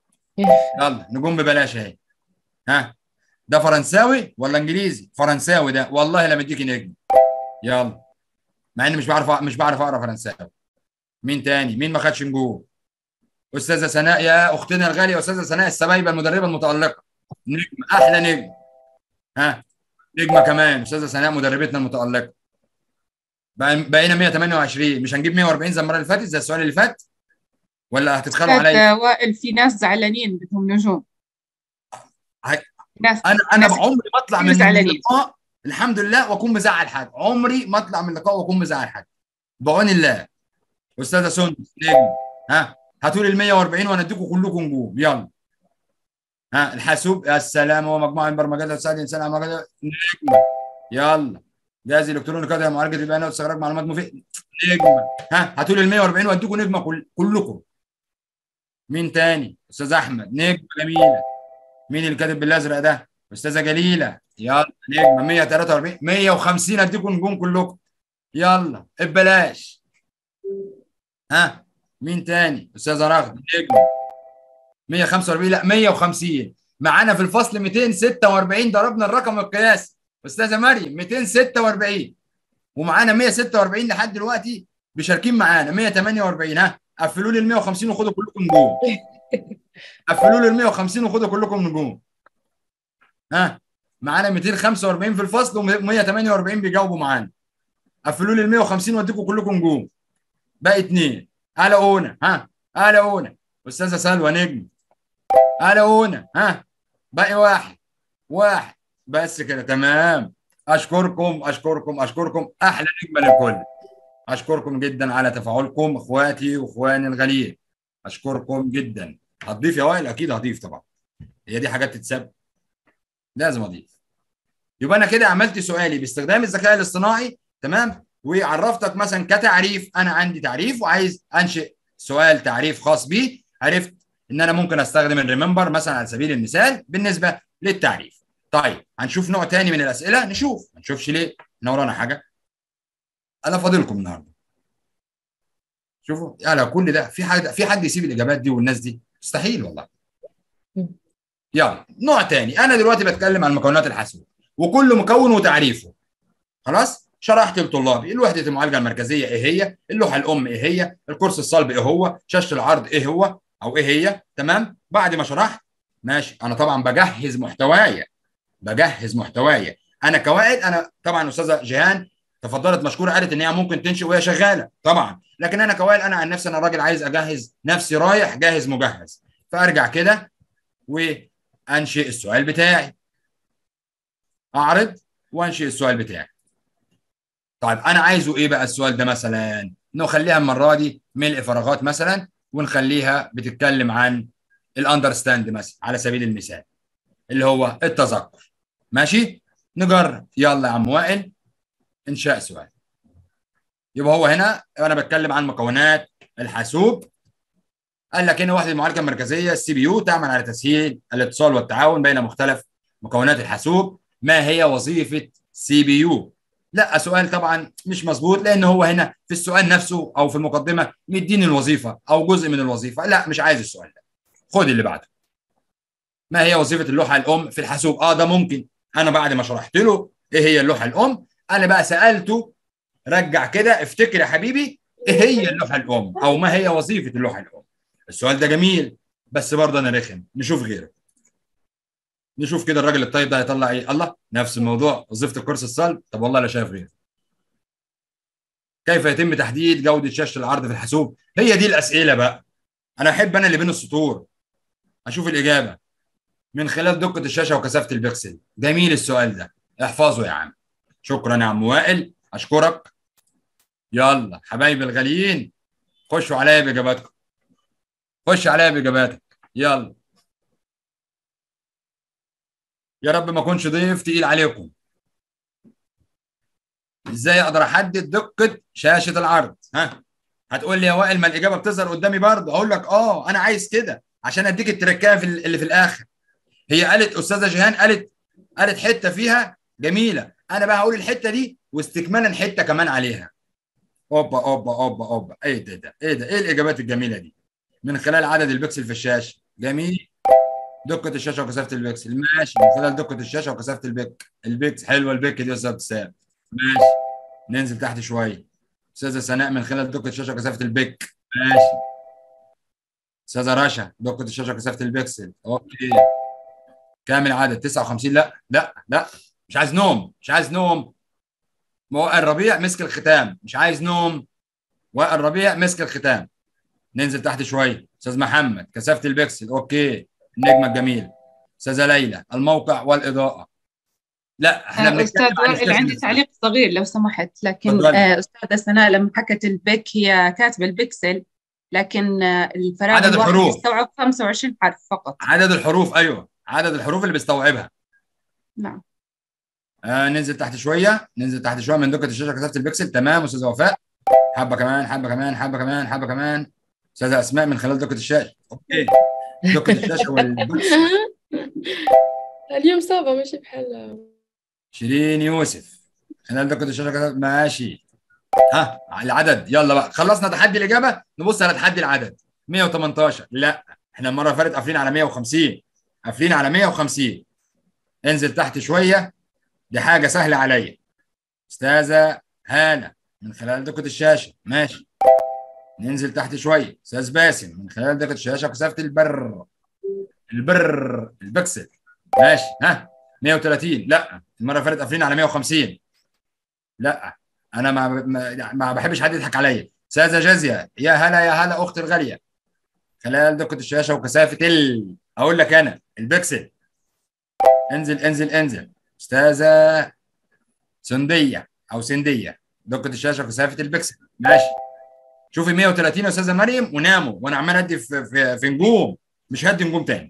يلا نجوم ببلاش اهي. ها ده فرنساوي ولا انجليزي؟ فرنساوي ده والله لا مديكي نجم. يلا مع اني مش بعرف مش بعرف اقرا فرنساوي. مين تاني؟ مين ما خدش نجوم؟ استاذه سناء يا اختنا الغاليه، استاذه سناء السبايبه المدربه المتالقه نجم، احلى نجم. ها نجمه كمان استاذه سناء مدربتنا المتالقه. بقى- بقينا مية وتمانية وعشرين، مش هنجيب مية واربعين زي المره اللي فاتت زي السؤال اللي فات ولا هتتخانقوا عليا؟ أستاذ وائل في ناس زعلانين بدهم نجوم. هي- ناس انا انا ناس بعمري ما اطلع كثير من زعلانين. اللقاء الحمد لله واكون مزعل حد، عمري ما اطلع من اللقاء واكون مزعل حد بعون الله. استاذه سندس نجم. ها هاتوا لي ال مية واربعين وانا اديكم كلكم نجوم. يلا ها الحاسوب يا سلام، هو مجموعه من برمجات تساعد الانسان على مجال نجمه. يلا جهاز الكتروني قادر على معالجه البيانات واستخراج معلومات مفيده نجمه. ها هاتوا لي ال مية واربعين واديكم نجمه كل... كلكم. مين تاني؟ استاذ احمد نجمه جميله. مين اللي كاتب بالازرق ده؟ استاذه جليله. يلا نجمه مية وتلاتة واربعين مية وخمسين اديكم نجوم كلكم. يلا ببلاش. ها مين تاني؟ استاذه رغد نجمه مية وخمسة واربعين لا مية وخمسين. معانا في الفصل ميتين وستة واربعين، ضربنا الرقم القياسي. استاذه مريم ميتين وستة واربعين ومعانا مية وستة واربعين لحد دلوقتي مشاركين معانا مية وتمانية واربعين. ها قفلوا لي ال مية وخمسين وخدوا كلكم نجوم. قفلوا لي ال مية وخمسين وخدوا كلكم نجوم. ها معانا ميتين وخمسة واربعين في الفصل ومية وتمانية واربعين بيجاوبوا معانا. قفلوا لي ال مية وخمسين واديكم كلكم نجوم. باقي اثنين. الا اونا. ها الا اونا. استاذه سلوى نجم. الا اونا. ها باقي واحد. واحد بس كده تمام. اشكركم اشكركم اشكركم احلى نجمه للكل. اشكركم جدا على تفاعلكم اخواتي واخواني الغاليين. اشكركم جدا. هتضيف يا وائل؟ اكيد هضيف طبعا، هي دي حاجات تتساب لازم اضيف. يبقى انا كده عملت سؤالي باستخدام الذكاء الاصطناعي تمام، وعرفتك مثلا كتعريف انا عندي تعريف وعايز انشئ سؤال تعريف خاص بيه. عرفت ان انا ممكن استخدم الريمبر مثلا على سبيل المثال بالنسبه للتعريف. طيب هنشوف نوع تاني من الاسئله. نشوف ما نشوفش ليه، احنا ورانا حاجه؟ انا فاضلكم النهارده. شوفوا على كل ده في حد في حد يسيب الاجابات دي والناس دي؟ مستحيل والله. يلا نوع تاني. انا دلوقتي بتكلم عن مكونات الحاسوب وكل مكون وتعريفه. خلاص شرحت لطلابي الوحده المعالجه المركزيه ايه هي، اللوحه الام ايه هي، القرص الصلب ايه هو، شاشه العرض ايه هو او ايه هي. تمام. بعد ما شرحت ماشي انا طبعا بجهز محتوايا بجهز محتوايا انا كوائد. انا طبعا استاذه جيهان تفضلت مشكوره قالت ان هي ممكن تنشئ وهي شغاله طبعا، لكن انا كوائد انا عن نفسي انا راجل عايز اجهز نفسي رايح جاهز مجهز. فارجع كده وانشئ السؤال بتاعي. اعرض وانشئ السؤال بتاعي. طيب انا عايزه ايه بقى السؤال ده؟ مثلا نخليها المره دي ملء فراغات مثلا، ونخليها بتتكلم عن الاندرستاند مثلا على سبيل المثال، اللي هو التذكر. ماشي، نجرب. يلا يا عم وائل، انشاء سؤال. يبقى هو هنا انا بتكلم عن مكونات الحاسوب. قال لك هنا وحده المعالجه المركزيه السي بي يو تعمل على تسهيل الاتصال والتعاون بين مختلف مكونات الحاسوب. ما هي وظيفه سي بي يو؟ لا، سؤال طبعا مش مظبوط، لان هو هنا في السؤال نفسه او في المقدمه مديني الوظيفه او جزء من الوظيفه. لا، مش عايز السؤال ده. خد اللي بعده. ما هي وظيفه اللوحه الام في الحاسوب؟ اه ده ممكن. انا بعد ما شرحت له ايه هي اللوحه الام، انا بقى سالته رجع كده افتكر يا حبيبي ايه هي اللوحه الام، او ما هي وظيفه اللوحه الام. السؤال ده جميل، بس برضه انا رخم. نشوف غيره. نشوف كده الراجل الطيب ده هيطلع ايه. الله، نفس الموضوع، وظيفه الكورس الصلب. طب والله لا شايف غيره. كيف يتم تحديد جوده شاشه العرض في الحاسوب؟ هي دي الاسئله بقى. انا احب انا اللي بين السطور اشوف الاجابه من خلال دقه الشاشه وكثافه البكسل. جميل السؤال ده، احفظه يا عم. شكرا يا عم وائل، اشكرك. يلا حبايبي الغاليين، خشوا عليا باجاباتكم. خش عليا باجاباتك. يلا. يا رب ما اكونش ضيف تقيل عليكم. ازاي اقدر احدد دقه شاشه العرض؟ ها، هتقول لي يا وائل ما الاجابه بتظهر قدامي برضه. اقول لك اه انا عايز كده عشان اديك التركايه في اللي في الاخر. هي قالت استاذه جيهان، قالت قالت حته فيها جميله. انا بقى هقول الحته دي واستكمالا حته كمان عليها. اوبا اوبا اوبا اوبا، ايه ده ده ايه ده ايه الاجابات الجميله دي؟ من خلال عدد البكسل في الشاشه. جميل. دقة الشاشة وكثافة البكسل. ماشي، من خلال دقة الشاشة وكثافة البك البكس. حلوة البك دي يا أستاذ ابتسام. ماشي، ننزل تحت شوية. أستاذة سناء، من خلال دقة الشاشة وكثافة البك. ماشي. أستاذة رشا، دقة الشاشة وكثافة البكسل. أوكي. كامل عدد تسعة وخمسين. لا لا لا، مش عايز نوم، مش عايز نوم. وائل ربيع مسك الختام، مش عايز نوم. وائل ربيع مسك الختام. ننزل تحت شوية. أستاذ محمد، كثافة البكسل. أوكي. النجمة الجميلة. أستاذة ليلى، الموقع والإضاءة. لا احنا آه، بنتكلم أستاذ عن وائل الشاشه عندي نفسها. تعليق صغير لو سمحت، لكن اتفضل. آه، أستاذة سناء لما حكت البك هي كاتبة البكسل، لكن آه، الفراغ عدد الواحد الحروف. يستوعب خمسة وعشرين حرف فقط. عدد الحروف، ايوه، عدد الحروف اللي بيستوعبها. نعم. آه ننزل تحت شويه، ننزل تحت شويه من دقه الشاشه كثافه البكسل. تمام استاذه وفاء. حبه كمان، حبه كمان، حبه كمان، حبه كمان. استاذه اسماء، من خلال دقه الشاشه. اوكي. دقه الشاشه والبكسل. اليوم صعبة ماشي بحال. شيرين يوسف، خلال دقه الشاشه كثافه. ماشي. ها العدد. يلا بقى خلصنا تحدي الاجابه، نبص على تحدي العدد. مية وتمنتاشر. لا احنا المره اللي فاتت قافلين على مية وخمسين. قافلين على مية وخمسين. انزل تحت شويه، دي حاجه سهله عليا. استاذه هاله، من خلال دقه الشاشه. ماشي. ننزل تحت شويه. استاذ باسم، من خلال دقه الشاشه وكثافه البر البر البكسل. ماشي. ها مية وتلاتين. لا المره اللي فاتت قافلين على مية وخمسين. لا انا ما ما, ما بحبش حد يضحك عليا. استاذه جازيه، يا هلا يا هلا اختي الغاليه، خلال دقه الشاشه وكثافه ال اقول لك انا البكسل. انزل انزل انزل. استاذه سنديه او سنديه، دقه الشاشه وكثافه البكسل. ماشي. شوفي مية وتلاتين يا استاذه مريم وناموا، وانا عمال ادي في, في, في نجوم. مش هدي نجوم تاني.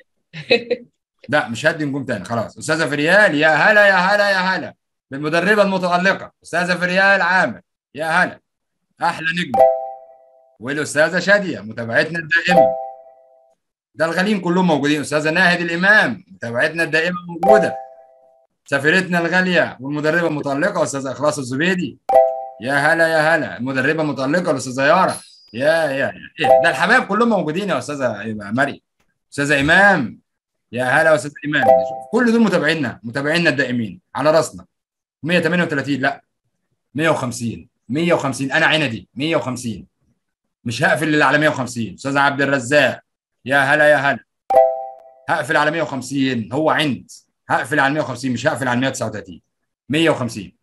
لا مش هدي نجوم تاني خلاص. استاذه فريال، يا هلا يا هلا يا هلا بالمدربه المتالقه استاذه فريال عامر. يا هلا، احلى نجمه. والاستاذه شاديه متابعتنا الدائمه. ده الغاليين كلهم موجودين. استاذه ناهد الامام متابعتنا الدائمه موجوده. سفيرتنا الغاليه والمدربه المتالقه استاذه اخلاص الزبيدي. يا هلا يا هلا المدربه المتالقه الاستاذه يارا. يا يا يا إيه؟ ده الحبايب كلهم موجودين يا استاذه مريم. استاذه امام، يا هلا يا استاذ امام. كل دول متابعينا، متابعينا الدائمين على راسنا. مية وتمانية وتلاتين. لا مية وخمسين. مية وخمسين انا عندي مية وخمسين. مش هقفل اللي على مية وخمسين. استاذ عبد الرزاق، يا هلا يا هلا. هقفل على مية وخمسين. هو عند هقفل على مية وخمسين، مش هقفل على مية وتسعة وتلاتين. مية وخمسين.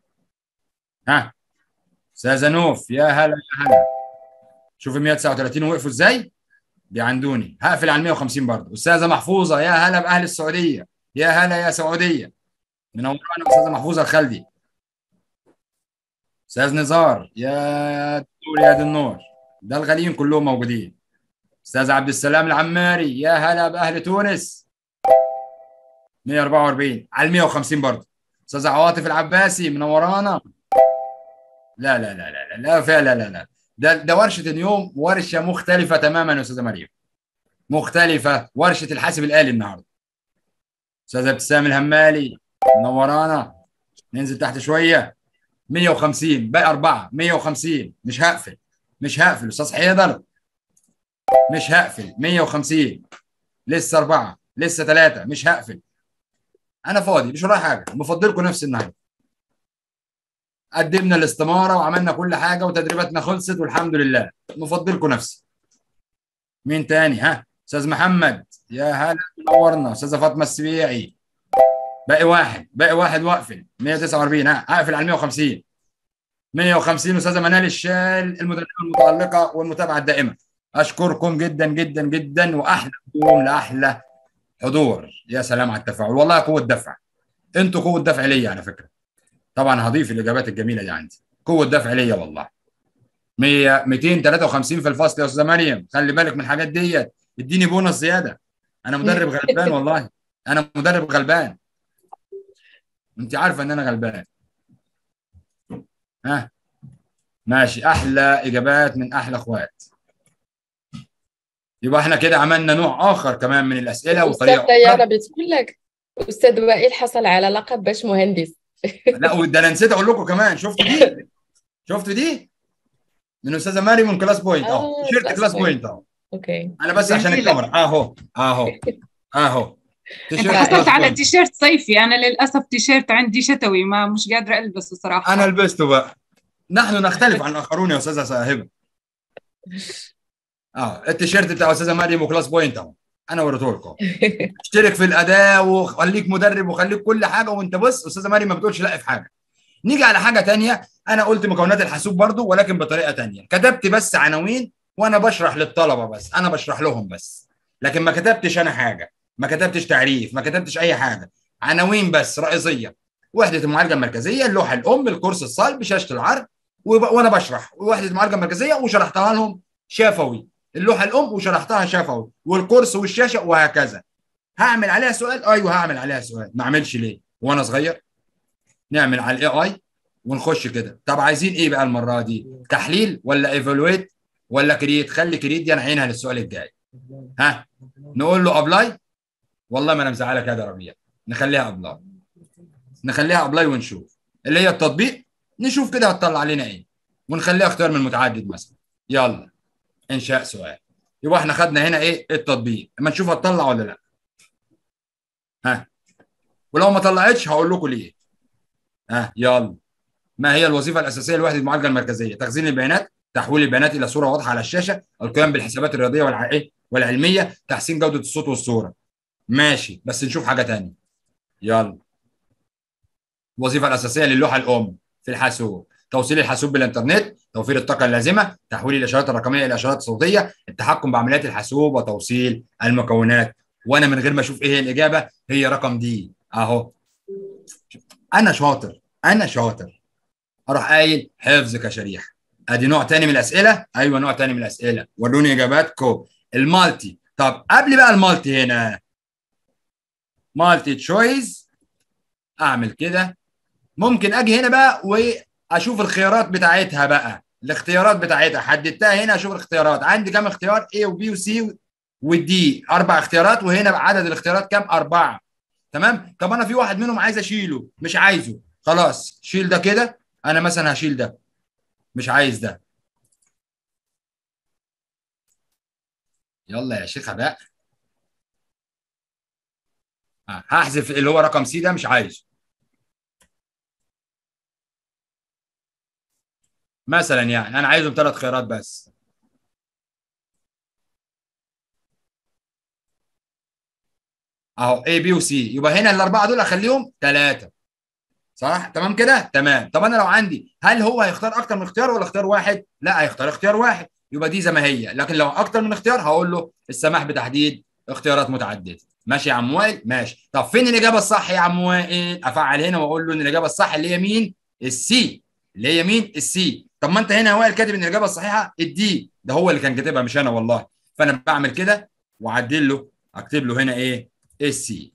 ها استاذه نوف، يا هلا يا هلا. شوف مية وتسعة وتلاتين وقفوا ازاي بيعندوني. هقفل على مية وخمسين برضه. استاذه محفوظه، يا هلا باهل السعوديه. يا هلا يا سعوديه، منورانا استاذه محفوظه الخالدي. استاذ نزار يا دكتور يا دي النور، ده الغاليين كلهم موجودين. استاذ عبد السلام العماري يا هلا باهل تونس. مية وأربعة وأربعين على مية وخمسين برضه. استاذ عواطف العباسي منورانا. لا لا لا لا لا لا فعلا لا لا ده ده ورشه اليوم ورشه مختلفه تماما يا استاذه مريم، مختلفه، ورشه الحاسب الالي النهارده. استاذ ابتسام الهمالي منورانا. ننزل تحت شويه. مية وخمسين باقي أربعة. مية وخمسين مش هقفل، مش هقفل. أستاذ حيدر مش هقفل. مية وخمسين لسه أربعة، لسه ثلاثة، مش هقفل. أنا فاضي مش ورايا حاجة، بفضلكم نفس النهاردة. قدمنا الاستمارة وعملنا كل حاجة وتدريباتنا خلصت والحمد لله، بفضلكم نفسي. مين تاني؟ ها أستاذ محمد يا هلا منورنا. أستاذة فاطمة السبيعي باقي واحد، باقي واحد واقفل. مية وتسعة وأربعين ها هقفل على مية وخمسين. مية وخمسين استاذه منال الشال المدربه المتالقه والمتابعه الدائمه. اشكركم جدا جدا جدا، واحلى يوم لاحلى حضور. يا سلام على التفاعل، والله قوه دفع. انتوا قوه دفع ليا على فكره. طبعا هضيف الاجابات الجميله دي عندي، قوه دفع ليا والله. مية ميتين وتلاتة وخمسين في الفصل يا استاذه مريم، خلي بالك من الحاجات ديت. اديني بونص زياده. انا مدرب غلبان والله، انا مدرب غلبان. انت عارفه ان انا غلبان. ها ماشي، احلى اجابات من احلى اخوات. يبقى احنا كده عملنا نوع اخر كمان من الاسئله وطريقه أستاذ يا اخرى. ربي تقول لك أستاذ وائل حصل على لقب باش مهندس. لا وده انا نسيت اقول لكم كمان. شفتوا دي؟ شفتوا دي؟ من استاذه مريم من كلاس بوينت اهو، اه تيشيرت كلاس كلاس بوينت. بوينت اهو. اوكي انا بس عشان جميلة. الكاميرا اهو اهو اهو انت تيشيرت حصلت كلاس على بوينت. تيشيرت صيفي، انا للاسف تيشيرت عندي شتوي ما مش قادره البسه صراحه. انا لبسته بقى. نحن نختلف عن الاخرون يا استاذه صاحبه. اه التيشيرت بتاع استاذه مريم وكلاس بوينت اهو، انا وريته لكم. اشترك في الاداء وخليك مدرب وخليك كل حاجه، وانت بص استاذه مريم ما بتقولش لا في حاجه. نيجي على حاجه تانية. انا قلت مكونات الحاسوب برضو ولكن بطريقه تانية، كتبت بس عناوين وانا بشرح للطلبه، بس انا بشرح لهم بس، لكن ما كتبتش انا حاجه، ما كتبتش تعريف، ما كتبتش اي حاجه. عناوين بس رئيسيه. وحده المعالجه المركزيه، اللوحه الام، الكورس الصلب، شاشه العرض، وب... وانا بشرح وحده المعالجه المركزيه وشرحتها لهم شفوي. اللوحه الام وشرحتها شفوي، والكورس والشاشه وهكذا. هعمل عليها سؤال؟ ايوه هعمل عليها سؤال، ما اعملش ليه وانا صغير؟ نعمل على الاي اي ونخش كده. طب عايزين ايه بقى المره دي؟ تحليل ولا ايفالويت ولا كرييت؟ خلي كرييت دي انا عينها للسؤال الجاي. ها نقول له ابلاي. والله ما انا مزعلك يا ربيع، نخليها ابلاي، نخليها ابلاي ونشوف اللي هي التطبيق. نشوف كده هتطلع لنا ايه، ونخليها اختيار من متعدد مثلا. يلا انشاء سؤال. يبقى احنا خدنا هنا ايه؟ التطبيق. اما نشوف هتطلع ولا لا. ها ولو ما طلعتش هقول لكم ليه. ها يلا. ما هي الوظيفه الاساسيه لوحده المعالجه المركزيه؟ تخزين البيانات، تحويل البيانات الى صوره واضحه على الشاشه، القيام بالحسابات الرياضيه والع... والعلميه، تحسين جوده الصوت والصوره. ماشي بس نشوف حاجه ثانيه. يلا. الوظيفه الاساسيه للوحه الام في الحاسوب: توصيل الحاسوب بالانترنت، توفير الطاقه اللازمه، تحويل الاشارات الرقميه الى اشارات صوتيه، التحكم بعمليات الحاسوب وتوصيل المكونات. وانا من غير ما اشوف ايه هي الاجابه، هي رقم دي اهو. انا شاطر، انا شاطر. اروح قايل حفظ كشريحه. ادي نوع تاني من الاسئله. ايوه نوع تاني من الاسئله، وروني اجاباتكم. المالتي. طب قبل بقى المالتي هنا، مالتي تشويس، اعمل كده. ممكن اجي هنا بقى واشوف الخيارات بتاعتها بقى. الاختيارات بتاعتها حددتها هنا. اشوف الاختيارات عندي كام اختيار؟ A وB وC والدي، اربع اختيارات. وهنا عدد الاختيارات كام؟ اربعه. تمام. طب انا في واحد منهم عايز اشيله، مش عايزه، خلاص شيل ده كده. انا مثلا هشيل ده، مش عايز ده. يلا يا شيخه بقى. هحذف اللي هو رقم سي ده، مش عايزه مثلا. يعني انا عايزهم ثلاث خيارات بس. اهو A B وC. يبقى هنا الاربعه دول اخليهم ثلاثه. صح تمام كده تمام. طب انا لو عندي، هل هو هيختار اكتر من اختيار ولا اختيار واحد؟ لا هيختار اختيار واحد، يبقى دي زي ما هي. لكن لو اكتر من اختيار هقول له السماح بتحديد اختيارات متعدده. ماشي يا عم وائل؟ ماشي. طب فين الاجابه الصح يا عم وائل؟ افعل هنا واقول له ان الاجابه الصح اللي هي مين؟ السي. اللي هي مين؟ السي. طب ما انت هنا يا وائل كاتب ان الاجابه الصحيحه الدي، ده هو اللي كان كاتبها مش انا والله. فانا بعمل كده واعدل له، اكتب له هنا ايه؟ السي.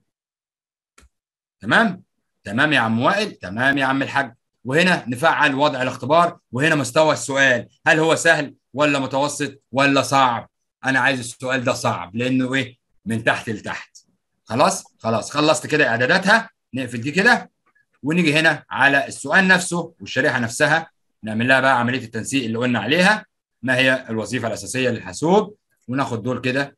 تمام؟ تمام يا عم وائل، تمام يا عم الحاج. وهنا نفعل وضع الاختبار، وهنا مستوى السؤال هل هو سهل ولا متوسط ولا صعب؟ انا عايز السؤال ده صعب لانه ايه؟ من تحت لتحت. خلاص؟ خلاص خلصت كده اعداداتها، نقفل دي كده ونيجي هنا على السؤال نفسه والشريحه نفسها، نعمل لها بقى عمليه التنسيق اللي قلنا عليها، ما هي الوظيفه الاساسيه للحاسوب، وناخد دول كده.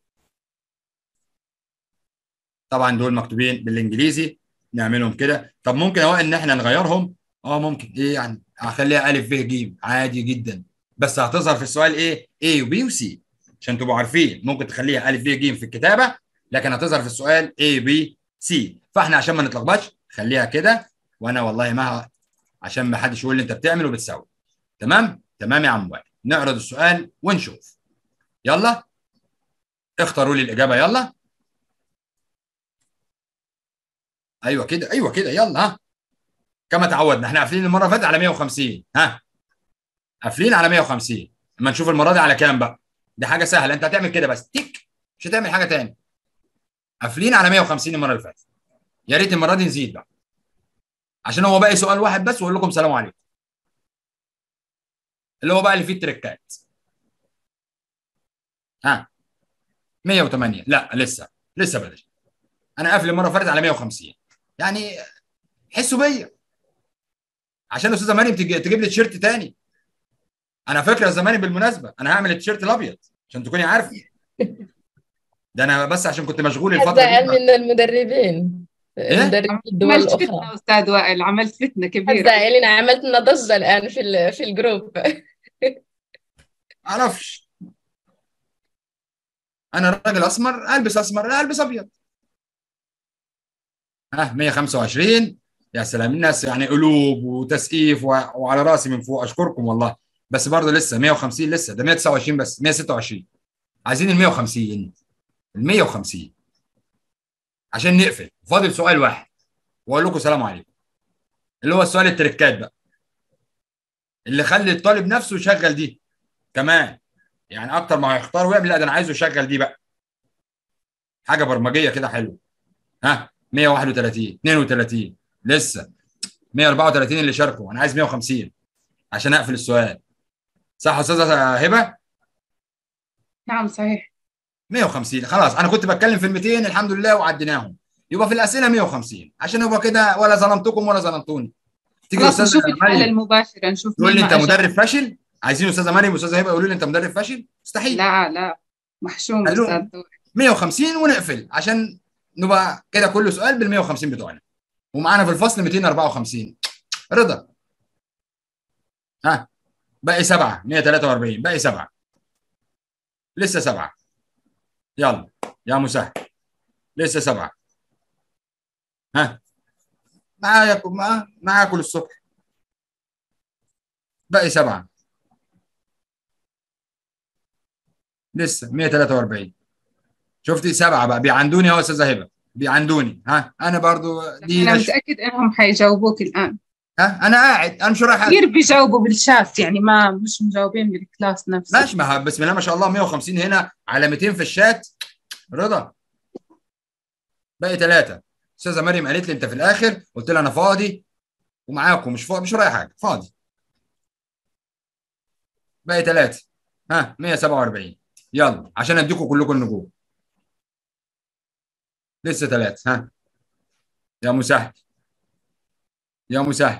طبعا دول مكتوبين بالانجليزي، نعملهم كده. طب ممكن اوقع ان احنا نغيرهم؟ اه ممكن. ايه يعني؟ هخليها الف ب ج عادي جدا، بس هتظهر في السؤال ايه؟ A وB وC، عشان تبقوا عارفين. ممكن تخليها الف ب ج في الكتابه، لكن هتظهر في السؤال A B C. فاحنا عشان ما نتلخبطش خليها كده، وانا والله ما عشان ما حدش يقول لي انت بتعمل وبتسوي. تمام؟ تمام يا عم وائل. نعرض السؤال ونشوف. يلا اختاروا لي الاجابه يلا. ايوه كده، ايوه كده، يلا ها. كما تعودنا احنا قافلين المره اللي فاتت على مية وخمسين، ها قافلين على مية وخمسين. اما نشوف المره دي على كام بقى. دي حاجه سهله، انت هتعمل كده بس تيك، مش هتعمل حاجه تاني. قافلين على مية وخمسين المره اللي فاتت، يا ريت المره دي نزيد بقى، عشان هو باقي سؤال واحد بس واقول لكم سلام عليكم، اللي هو بقى اللي فيه التريكات. ها مية وتمانية، لا لسه لسه بدري. انا قافل المره اللي فاتت على مية وخمسين، يعني حسوا بيا عشان الاستاذه مريم تجي تجيب لي تيشيرت تاني. انا فاكر يا زماني بالمناسبه انا هعمل التيشيرت الابيض عشان تكوني عارفه. ده انا بس عشان كنت مشغول الفتره دي. زعل من المدربين، ايه؟ مدربين الدول عملت الأخرى. فتنة أستاذ وائل، عملت فتنة كبيرة. زعلين، عملت لنا ضجة الآن في ال- في الجروب. معرفش، انا راجل اسمر البس اسمر، لا البس ابيض. ها مية وخمسة وعشرين، يا سلام، الناس يعني قلوب وتسقيف و... وعلى راسي من فوق، اشكركم والله. بس برضه لسه مية وخمسين، لسه ده مية وتسعة وعشرين بس، مية وستة وعشرين. عايزين ال مية وخمسين، ال مية وخمسين عشان نقفل. فاضل سؤال واحد واقول لكم سلام عليكم، اللي هو السؤال التريكات بقى، اللي خلي الطالب نفسه يشغل دي كمان، يعني اكتر ما هيختار ويعمل، لا ده انا عايزه يشغل دي بقى، حاجه برمجيه كده حلوه. ها مية وواحد وتلاتين، اتنين وتلاتين، لسه مية واربعة وتلاتين اللي شاركوا، انا عايز مية وخمسين عشان اقفل السؤال. صح يا استاذه هبه؟ نعم صحيح. مية وخمسين خلاص. انا كنت بتكلم في ال ميتين الحمد لله وعديناهم، يبقى في الاسئله مية وخمسين عشان يبقى كده، ولا ظلمتكم ولا ظلمتوني. تيجي خلاص استاذه نشوف الحالة مريم المباشرة، نشوف تقول مين لي ما انت أجاب. مدرب فاشل؟ عايزين استاذه مريم واستاذه هبه يقولوا لي انت مدرب فاشل؟ مستحيل. لا لا، محشوم أستاذ خلوهم دوري. مية وخمسين ونقفل عشان نبقى كده كل سؤال بال مية وخمسين بتوعنا، ومعانا في الفصل ميتين واربعة وخمسين. رضا؟ ها باقي سبعه، مية وتلاتة واربعين، باقي سبعه، لسه سبعه. يلا يا مسهل، لسه سبعه. ها معايا معايا معاكل الصبح، باقي سبعه، لسه مية وتلاتة واربعين. شفتي سبعه بقى بيعندوني اهو يا استاذه هبه، بيعندوني. ها انا برضو دي أنا نشف. متأكد إنهم حيجاوبوك الآن. ها انا قاعد، انا مش رايح حاجه. كثير بيجاوبوا بالشات، يعني ما مش مجاوبين بالكلاس نفسه. ماشي، ما بسم الله ما شاء الله مية وخمسين هنا على ميتين في الشات. رضا باقي ثلاثه. استاذه مريم قالت لي انت في الاخر، قلت لها انا فاضي ومعاكم، مش فاضي، مش رايح حاجه، فاضي. باقي ثلاثه. ها مية وسبعة واربعين. يلا عشان اديكم كلكم النجوم. لسه ثلاثه. ها يا مسهل، يا مسهل،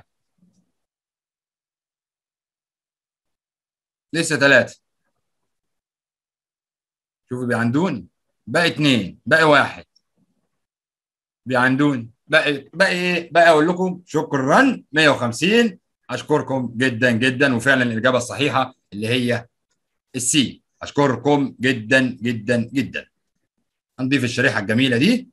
لسه ثلاثه. شوفوا بيعندوني. باقي اثنين، باقي واحد، بيعندوني. باقي باقي ايه؟ باقي اقول لكم شكرا مية وخمسين. اشكركم جدا جدا، وفعلا الاجابه الصحيحه اللي هي السي. اشكركم جدا جدا جدا. هنضيف الشريحه الجميله دي،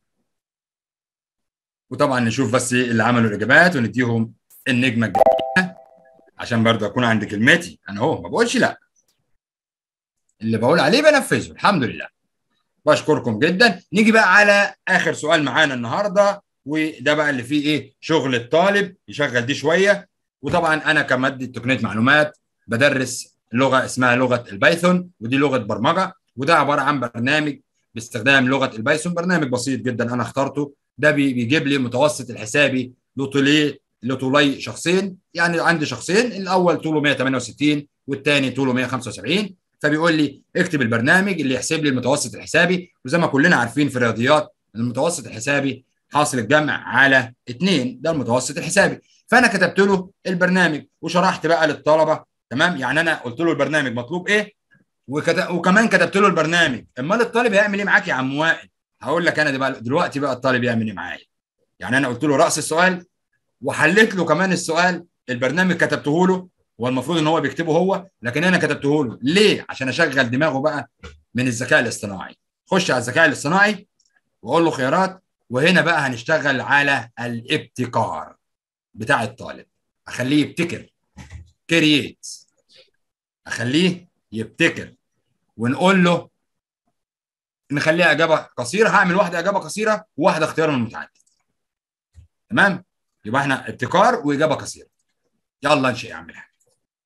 وطبعا نشوف بس اللي عملوا الاجابات ونديهم النجمه الجميله، عشان برضه اكون عند كلمتي. انا اهو ما بقولش لا، اللي بقول عليه بنفذه الحمد لله. بشكركم جدا. نيجي بقى على اخر سؤال معانا النهارده، وده بقى اللي فيه ايه؟ شغل الطالب، يشغل دي شويه. وطبعا انا كمادة تقنية معلومات بدرس لغة اسمها لغة البايثون، ودي لغة برمجة، وده عبارة عن برنامج باستخدام لغة البايثون، برنامج بسيط جدا انا اخترته. ده بيجيب لي متوسط الحسابي لطولي لطولي شخصين، يعني عندي شخصين، الاول طوله مية وتمانية وستين والثاني طوله مية وخمسة وسبعين، فبيقول لي اكتب البرنامج اللي يحسب لي المتوسط الحسابي. وزي ما كلنا عارفين في الرياضيات المتوسط الحسابي حاصل الجمع على اتنين، ده المتوسط الحسابي. فانا كتبت له البرنامج وشرحت بقى للطلبه، تمام؟ يعني انا قلت له البرنامج مطلوب ايه، وكت... وكمان كتبت له البرنامج. امال الطالب هيعمل ايه معاك يا عم وائل؟ هقول لك انا بقى دلوقتي بقى الطالب يعمل ايه معايا. يعني انا قلت له راس السؤال وحليت له كمان السؤال، البرنامج كتبته له، هو المفروض ان هو بيكتبه هو، لكن انا كتبته له ليه؟ عشان اشغل دماغه بقى من الذكاء الاصطناعي. خش على الذكاء الاصطناعي واقول له خيارات، وهنا بقى هنشتغل على الابتكار بتاع الطالب. اخليه يبتكر، كرييت، اخليه يبتكر. ونقول له نخليها اجابه قصيره، هعمل واحده اجابه قصيره وواحده اختيار من المتعدد، تمام؟ يبقى احنا ابتكار واجابه قصيره. يلا انشئ يا عم الحاج.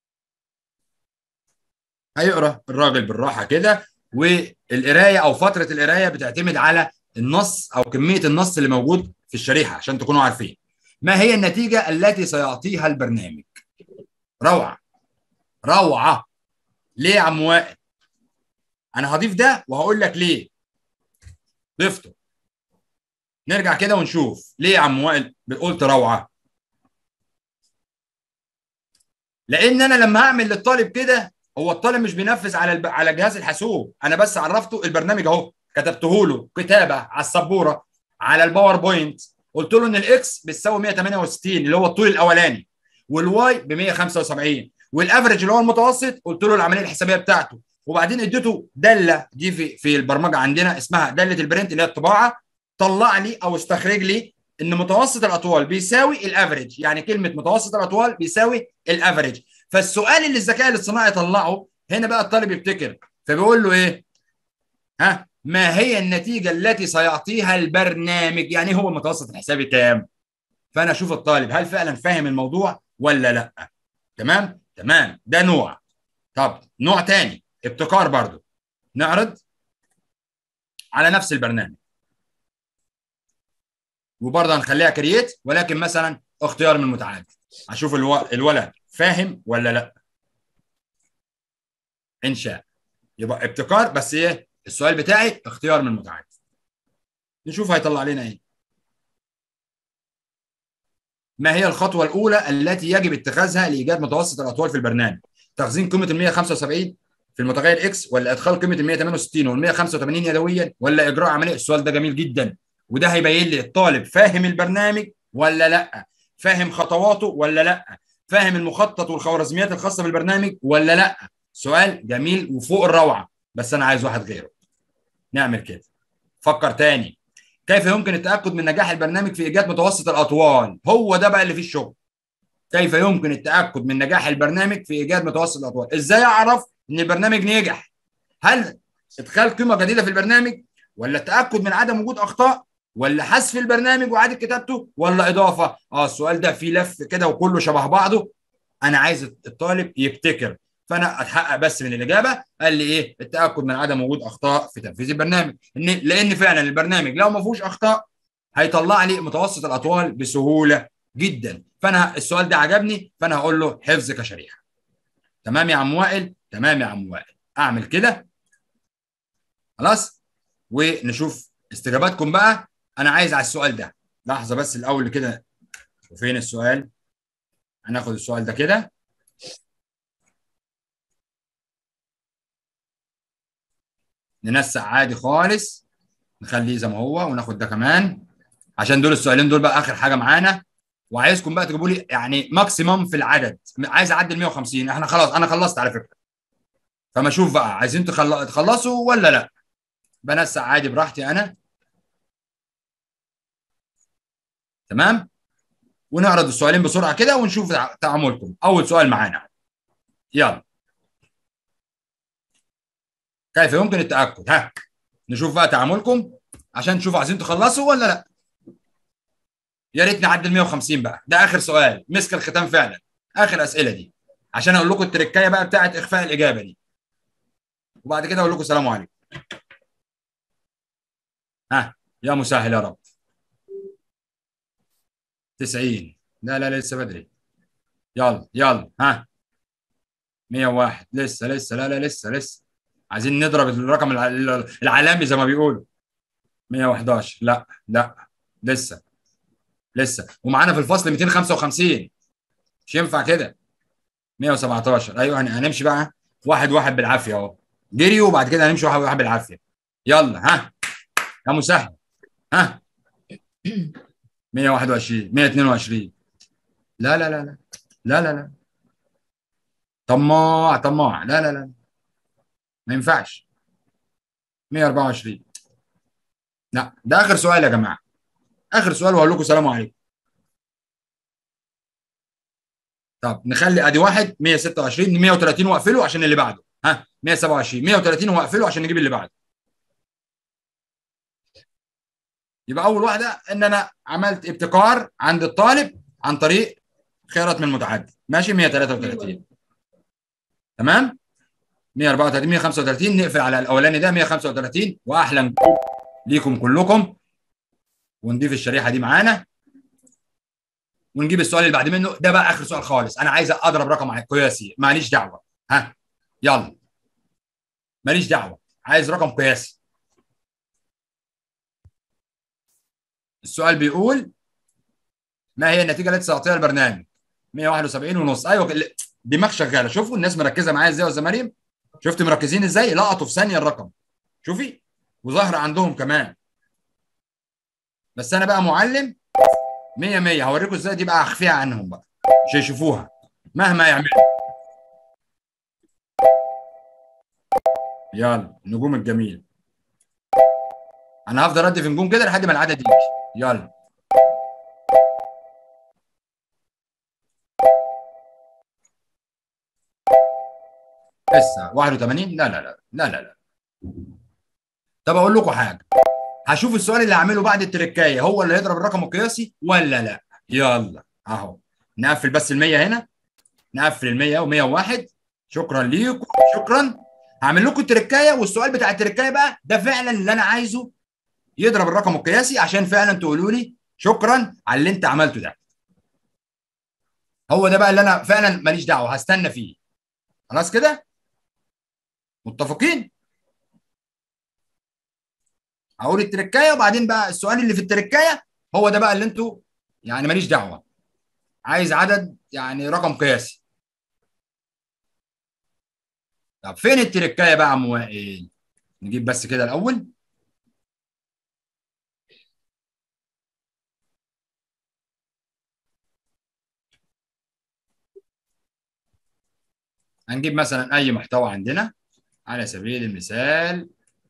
هيقرا الراجل بالراحه كده، والقرايه او فتره القرايه بتعتمد على النص او كميه النص اللي موجود في الشريحه عشان تكونوا عارفين. ما هي النتيجه التي سيعطيها البرنامج؟ روعه روعه. ليه يا عم وائل؟ انا هضيف ده وهقول لك ليه ضفته. نرجع كده ونشوف ليه يا عم وائل قلت روعه. لان انا لما هعمل للطالب كده، هو الطالب مش بينفذ على الب... على جهاز الحاسوب، انا بس عرفته البرنامج اهو، كتبته له كتابه على السبوره على الباوربوينت، قلت له ان الاكس بتساوي مية وتمانية وستين اللي هو الطول الاولاني، والواي ب مية وخمسة وسبعين، والافرج اللي هو المتوسط قلت له العمليه الحسابيه بتاعته، وبعدين اديته داله دي في في البرمجه عندنا اسمها داله البرنت اللي هي الطباعه، طلع لي او استخرج لي ان متوسط الاطوال بيساوي الافريج، يعني كلمه متوسط الاطوال بيساوي الافريج. فالسؤال اللي الذكاء الاصطناعي طلعه هنا بقى الطالب يبتكر، فبيقول له ايه؟ ها، ما هي النتيجه التي سيعطيها البرنامج؟ يعني هو المتوسط الحسابي كام؟ فانا اشوف الطالب هل فعلا فاهم الموضوع ولا لا. تمام تمام، ده نوع. طب نوع تاني ابتكار برضو، نعرض على نفس البرنامج وبرضه هنخليها كرييت، ولكن مثلا اختيار من متعدد، اشوف الو... الولد فاهم ولا لا. انشاء، يبقى ابتكار بس ايه السؤال بتاعي؟ اختيار من متعدد. نشوف هيطلع لنا ايه. ما هي الخطوه الاولى التي يجب اتخاذها لايجاد متوسط الاطوال في البرنامج؟ تخزين قيمه ال مية وخمسة وسبعين في المتغير اكس، ولا ادخال قيمه ال مية وتمانية وستين وال مية وخمسة وتمانين يدويا، ولا اجراء عمليه؟ السؤال ده جميل جدا، وده هيبين لي الطالب فاهم البرنامج ولا لا، فاهم خطواته ولا لا، فاهم المخطط والخوارزميات الخاصه بالبرنامج ولا لا. سؤال جميل وفوق الروعه، بس انا عايز واحد غيره. نعمل كده، فكر تاني. كيف يمكن التاكد من نجاح البرنامج في ايجاد متوسط الاطوال؟ هو ده بقى اللي فيه الشغل. كيف يمكن التاكد من نجاح البرنامج في ايجاد متوسط الاطوال؟ ازاي اعرف ان البرنامج نجح؟ هل ادخال قيمه جديده في البرنامج، ولا التاكد من عدم وجود اخطاء، ولا حذف البرنامج واعاده كتابته، ولا اضافه؟ اه السؤال ده فيه لف كده وكله شبه بعضه، انا عايز الطالب يبتكر. فانا اتحقق بس من الاجابه، قال لي ايه؟ التاكد من عدم وجود اخطاء في تنفيذ البرنامج، إن لان فعلا البرنامج لو ما فيهوش اخطاء هيطلع لي متوسط الاطوال بسهوله جدا. فانا السؤال ده عجبني، فانا هقول له حفظ كشريحه. تمام يا عم وائل؟ تمام يا عم وائل. اعمل كده خلاص، ونشوف استجاباتكم بقى. انا عايز على السؤال ده لحظه بس الاول كده، وفين السؤال؟ هناخد السؤال ده كده، ننسق عادي خالص، نخليه زي ما هو، وناخد ده كمان عشان دول السؤالين دول بقى اخر حاجه معانا. وعايزكم بقى تجيبوا لي يعني ماكسيمم في العدد، عايز اعدي ال مية وخمسين. احنا خلاص انا خلصت على فكره، فما اشوف بقى عايزين تخلصوا ولا لا. بنسق عادي براحتي انا. تمام، ونعرض السؤالين بسرعه كده ونشوف تعاملكم. اول سؤال معانا، يلا. كيف يمكن التاكد؟ ها، نشوف بقى تعاملكم عشان تشوفوا عايزين تخلصوا ولا لا. يا ريت نعدي ال مية وخمسين بقى، ده اخر سؤال مسك الختام فعلا. اخر اسئله دي عشان اقول لكم التركايه بقى بتاعت اخفاء الاجابه دي، وبعد كده اقول لكم سلام عليكم. ها يا مسهل يا رب. تسعين، لا لا لسه بدري. يلا يلا ها. مية وواحد لسه لسه لا لا لسه لسه عايزين نضرب الرقم الع- العالمي زي ما بيقولوا. مية وحداشر لا لا لسه لسه، ومعانا في الفصل مئتين وخمسة وخمسين، مش ينفع كده. مية وسبعتاشر ايوه، هن- هنمشي بقى واحد واحد بالعافيه اهو، جري وبعد كده هنمشي واحد واحد بالعافيه. يلا ها يا مسهل ها. مية وواحد وعشرين، مية واتنين وعشرين، لا لا لا لا لا لا لا طماع طماع، لا لا لا ما ينفعش. مية واربعة وعشرين، لا ده اخر سؤال يا جماعه، اخر سؤال وهقول لكم سلام عليكم. طب نخلي ادي واحد. مية وستة وعشرين، مية وتلاتين واقفله عشان اللي بعده. ها مية وسبعة وعشرين، مية وتلاتين واقفله عشان نجيب اللي بعده. يبقى اول واحده ان انا عملت ابتكار عند الطالب عن طريق خيارات من متعدد. ماشي. مية وتلاتة وتلاتين تمام. مية واربعة وتلاتين، مية وخمسة وتلاتين نقفل على الاولاني ده. مية وخمسة وتلاتين واحلى ليكم كلكم. ونضيف الشريحه دي معانا ونجيب السؤال اللي بعد منه. ده بقى اخر سؤال خالص، انا عايز اضرب رقم قياسي، ماليش دعوه. ها يلا ماليش دعوه، عايز رقم قياسي. السؤال بيقول ما هي النتيجه التي سيعطيها البرنامج؟ مية وواحد وسبعين ونص. ايوه دماغ شغاله. شوفوا الناس مركزه معايا ازاي يا استاذ مريم، شفت مركزين ازاي؟ لقطوا في ثانيه الرقم، شوفي، وظاهره عندهم كمان. بس انا بقى معلم مية مية، هوريكم ازاي دي بقى اخفيها عنهم بقى، مش هيشوفوها مهما يعملوا. يلا النجوم الجميل، انا هفضل ادي في نجوم كده لحد ما العدد يجي. يلا لسه واحد وتمانين، لا لا لا لا لا لا. طب اقول لكم حاجه، هشوف السؤال اللي هعمله بعد التركايه هو اللي هيضرب الرقم القياسي ولا لا. يلا اهو نقفل بس ال مية هنا، نقفل ال مية و100 وواحد. شكرا ليكم شكرا. هعمل لكم التركايه، والسؤال بتاع التركايه بقى ده فعلا اللي انا عايزه يضرب الرقم القياسي، عشان فعلا تقولوا لي شكرا على اللي انت عملته ده. هو ده بقى اللي انا فعلا ماليش دعوه، هستنى فيه. خلاص كده متفقين؟ هقول التركايه وبعدين بقى السؤال اللي في التركايه هو ده بقى اللي انتوا يعني ماليش دعوه، عايز عدد يعني رقم قياسي. طب فين التركايه بقى يا عم وائل؟ نجيب بس كده الاول. هنجيب مثلا اي محتوى عندنا على سبيل المثال.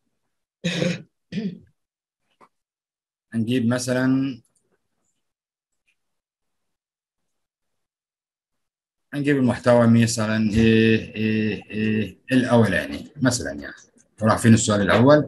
هنجيب مثلا هنجيب المحتوى مثلا ايه ايه ايه الاولاني مثلا يعني. راح فين السؤال الاول؟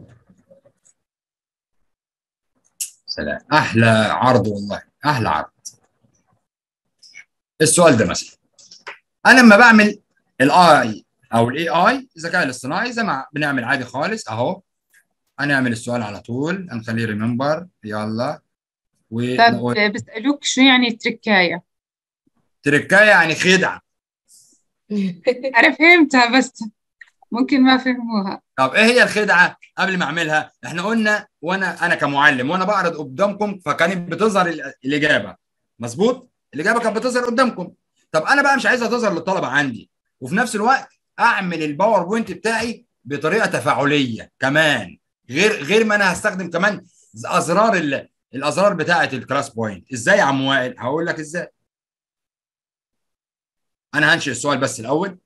سلام، احلى عرض والله، احلى عرض. السؤال ده مثلا انا لما بعمل الاي او الاي اي الذكاء الاصطناعي زي ما بنعمل عادي خالص اهو، هنعمل السؤال على طول، هنخليه ريمبر. يلا طب ونقول بسألوك شو يعني التركاية؟ تركايه يعني خدعه. أنا فهمتها بس ممكن ما فهموها. طب ايه هي الخدعه قبل ما اعملها؟ احنا قلنا وانا انا كمعلم وانا بعرض قدامكم فكانت بتظهر ال- الاجابه مظبوط، الاجابه كانت بتظهر قدامكم. طب انا بقى مش عايزها تظهر للطلبه عندي، وفي نفس الوقت اعمل الباوربوينت بتاعي بطريقه تفاعليه كمان، غير غير ما انا هستخدم كمان ازرار ال- الازرار بتاعه الكلاس بوينت. ازاي يا عم وائل؟ هقول لك ازاي. انا هنشئ السؤال بس الاول.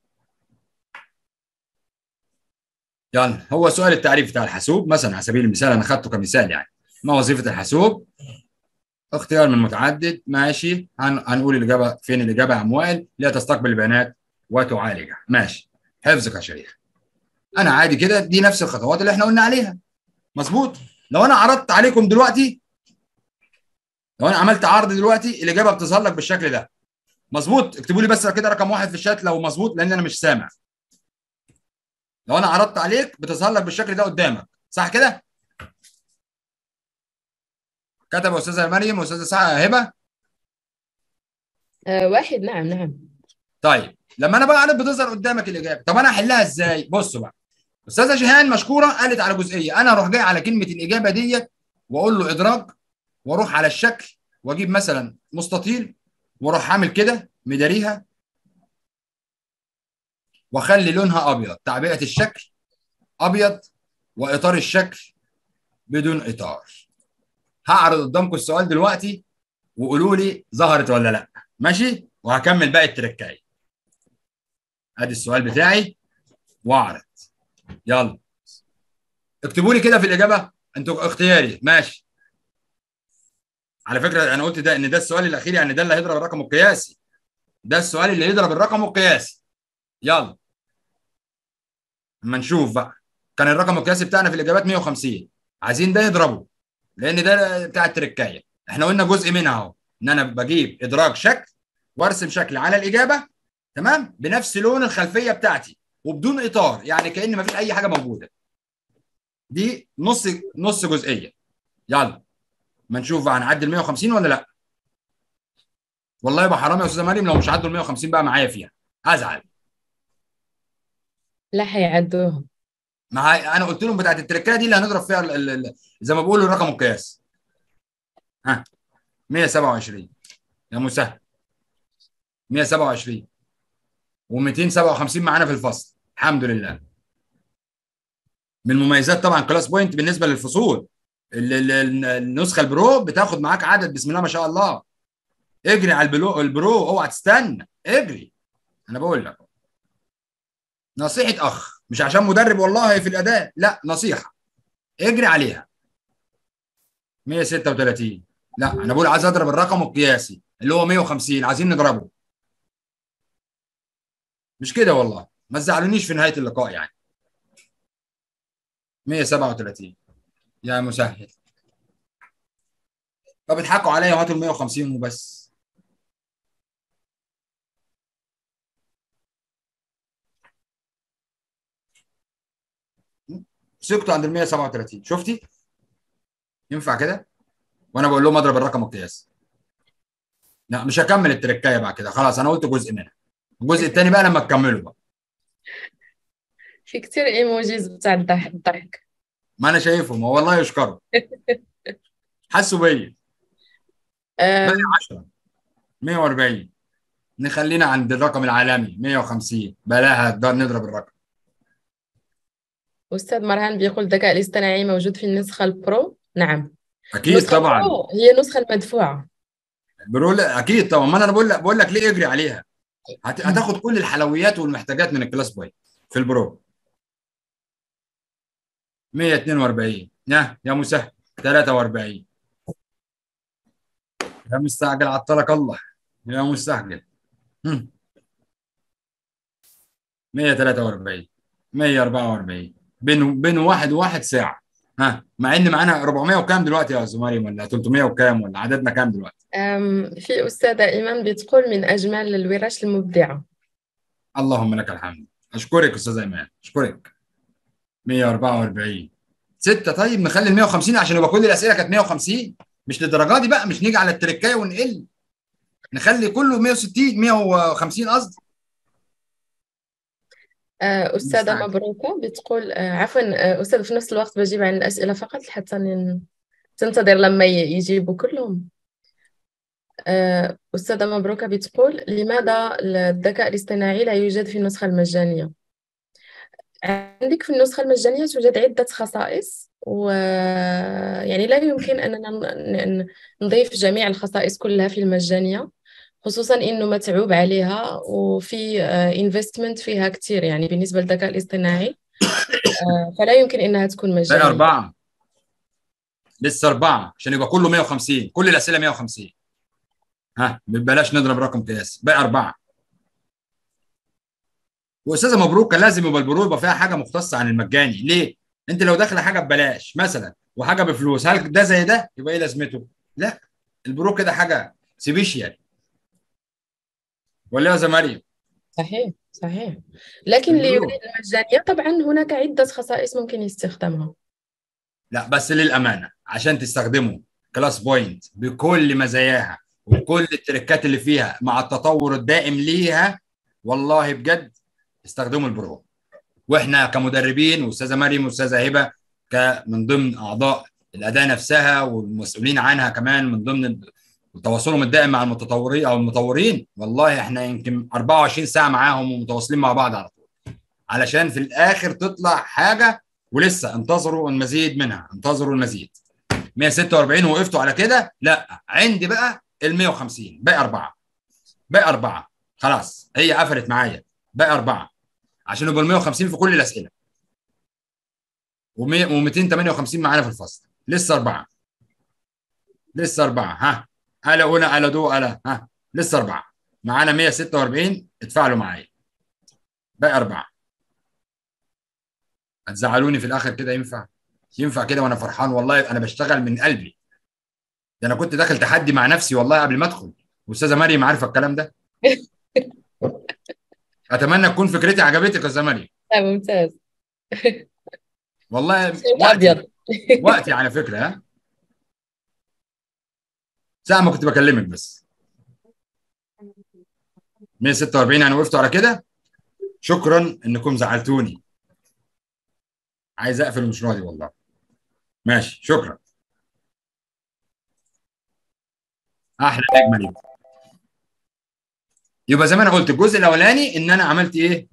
يلا هو سؤال التعريف بتاع الحاسوب مثلا على سبيل المثال، انا اخذته كمثال يعني. ما وظيفه الحاسوب؟ اختيار من متعدد. ماشي. هن... هنقول الاجابه فين؟ الاجابه يا عم وائل اللي هي تستقبل البيانات وتعالجها. ماشي. حفظ كشريحه. انا عادي كده، دي نفس الخطوات اللي احنا قلنا عليها مظبوط. لو انا عرضت عليكم دلوقتي، لو انا عملت عرض دلوقتي الاجابه بتظهر لك بالشكل ده. مظبوط؟ اكتبوا لي بس كده رقم واحد في الشات لو مظبوط، لان انا مش سامع. لو انا عرضت عليك بتظهر لك بالشكل ده قدامك، صح كده؟ كتب استاذه مريم واستاذه هبه. آه واحد، نعم نعم. طيب لما انا بقى عارف بتظهر قدامك الاجابه، طب انا احلها ازاي؟ بصوا بقى، استاذه جيهان مشكوره قالت على جزئيه، انا اروح جاي على كلمه الاجابه دي واقول له ادراج، واروح على الشكل واجيب مثلا مستطيل واروح عامل كده مداريها واخلي لونها ابيض، تعبئه الشكل ابيض واطار الشكل بدون اطار. هعرض قدامكم السؤال دلوقتي وقولوا لي ظهرت ولا لا، ماشي؟ وهكمل باقي التركايه. ادي السؤال بتاعي واعرض، يلا اكتبوا لي كده في الاجابه، انتوا اختياري ماشي. على فكره انا قلت ده ان ده السؤال الاخير، يعني ده اللي هيضرب الرقم القياسي، ده السؤال اللي يضرب الرقم القياسي. يلا اما نشوف بقى، كان الرقم القياسي بتاعنا في الاجابات مية وخمسين، عايزين ده يضربه، لان ده بتاع التركايه. احنا قلنا جزء منها اهو، ان انا بجيب ادراج شكل وارسم شكل على الاجابه، تمام، بنفس لون الخلفيه بتاعتي وبدون اطار، يعني كأن ما فيش اي حاجه موجوده. دي نص نص جزئيه. يلا ما نشوف بقى هنعدي ال مية وخمسين ولا لا. والله يبقى حرام يا استاذه مريم لو مش عدوا ال مية وخمسين بقى معايا فيها، ازعل. لا حيعدوها. ما هي- انا قلت لهم بتاعت التركايه دي اللي هنضرب فيها ال ال زي ما بيقولوا الرقم القياسي. ها مية وسبعة وعشرين يا مسهل، مية وسبعة وعشرين و257 معانا في الفصل، الحمد لله. من مميزات طبعا كلاس بوينت بالنسبه للفصول، ال- ال- النسخه البرو بتاخد معاك عدد بسم الله ما شاء الله. اجري على البلو البرو، اوعى تستنى، اجري. انا بقول لك نصيحه اخ، مش عشان مدرب والله في الاداء، لا نصيحه، اجري عليها. مية وستة وتلاتين، لا انا بقول عايز اضرب الرقم القياسي اللي هو مية وخمسين، عايزين نضربه. مش كده والله، ما تزعلونيش في نهايه اللقاء يعني. مية وسبعة وتلاتين يا مسهل. طب اضحكوا عليا وهاتوا ال مية وخمسين وبس. سكتوا عند ال مية وسبعة وتلاتين، شفتي؟ ينفع كده؟ وانا بقول لهم اضرب الرقم القياسي. لا مش هكمل التركايه بعد كده، خلاص انا قلت جزء منها، الجزء الثاني بقى لما تكملوا بقى. في كتير ايموجيز بتاع الضحك الضحك. ما انا شايفهم والله يشكروا. حسوا بيا. باقي أم، عشرة، مية وأربعين، نخلينا عند الرقم العالمي مية وخمسين، بلاها نقدر نضرب الرقم. أستاذ مرهان بيقول الذكاء الاصطناعي موجود في النسخة البرو. نعم، اكيد النسخة طبعا. البرو هي النسخة المدفوعة. برو اكيد طبعا، ما انا بقول لك بقول لك ليه اجري عليها. هت- هتاخد كل الحلويات والمحتاجات من الكلاس بوي في البرو. مية واتنين وأربعين يا يا مسهل، تلاتة وأربعين يا مستعجل عطلك الله، يا مستعجل. هم. مية وتلاتة وأربعين، مية وأربعة وأربعين، بين بين واحد وواحد ساعة. ها مع ان معانا أربعمية وكام دلوقتي يا استاذ مريم، ولا تلتمية وكام، ولا عددنا كام دلوقتي؟ أم، في أستاذة إيمان بتقول من أجمل الورش المبدعة. اللهم لك الحمد، اشكرك استاذ ايمان، اشكرك. مية وأربعة وأربعين، ستة. طيب نخلي ال مية وخمسين عشان يبقى كل الاسئله كانت مية وخمسين، مش للدرجه دي بقى، مش نيجي على التركايه ونقل، نخلي كله مية وستين مية وخمسين قصدي. آه، أستاذة مستعجل. مبروكة بتقول آه، عفوا آه، أستاذ، في نفس الوقت بجيب عن الأسئلة فقط حتى ن- تنتظر لما ي- يجيبوا كلهم. آه، أستاذة مبروكة بتقول لماذا الذكاء الاصطناعي لا يوجد في النسخة المجانية؟ عندك في النسخة المجانية توجد عدة خصائص، ويعني لا يمكن أننا ن- ن- نضيف جميع الخصائص كلها في المجانية، خصوصا إنه متعوب عليها وفي انفستمنت فيها كتير يعني بالنسبة للذكاء الاصطناعي. آه، فلا يمكن إنها تكون باقي مجانية. اربعه، لسه اربعه عشان يبقى كله مية وخمسين، كل الاسئله مية وخمسين. ها بلاش نضرب رقم قياسي، باقي اربعه. واستاذه مبروك كان لازم يبقى البرو يبقى فيها حاجه مختصه عن المجاني، ليه؟ انت لو داخله حاجه ببلاش مثلا وحاجه بفلوس، هل ده زي ده؟ يبقى ايه لازمته؟ لا، البرو كده حاجه سبيشيال. ولا يا زمري؟ صحيح صحيح. لكن اللي يريد البرو. المجانية طبعا هناك عدة خصائص ممكن يستخدمها. لا بس للامانه عشان تستخدموا كلاس بوينت بكل مزاياها وكل التركات اللي فيها مع التطور الدائم ليها، والله بجد استخدموا البرو. واحنا كمدربين واستاذه مريم واستاذه هبه من ضمن اعضاء الاداه نفسها والمسؤولين عنها كمان من ضمن تواصلهم الدائم مع المتطورين او المطورين، والله احنا يمكن أربعة وعشرين ساعه معاهم ومتواصلين مع بعض على طول علشان في الاخر تطلع حاجه. ولسه انتظروا المزيد منها، انتظروا المزيد. مية وستة وأربعين وقفتوا على كده؟ لا، عندي بقى ال مية وخمسين، باقي اربعه، باقي اربعه خلاص، هي قفلت معايا، باقي اربعه عشان يبقى ال مية وخمسين في كل الاسئله و258 معانا في الفصل. لسه اربعه، لسه اربعه. ها الا هنا الا دو الا ها لسه اربعه معانا مية وستة وأربعين. اتفاعلوا معايا، باقي اربعه. هتزعلوني في الاخر كده؟ ينفع؟ ينفع كده وانا فرحان؟ والله انا بشتغل من قلبي. ده انا كنت داخل تحدي مع نفسي والله قبل ما ادخل، واستاذه مريم عارفه الكلام ده. اتمنى تكون فكرتي عجبتك يا استاذه مريم. ممتاز. والله صوت وقتي، أبيض. وقتي على فكره. ها ساعه ما كنت بكلمك بس. مية وستة وأربعين يعني وقفتوا على كده. شكرا انكم زعلتوني. عايز اقفل المشروع دي والله. ماشي، شكرا. احلى نجمه ليك. يبقى زي ما انا قلت الجزء الاولاني ان انا عملت ايه؟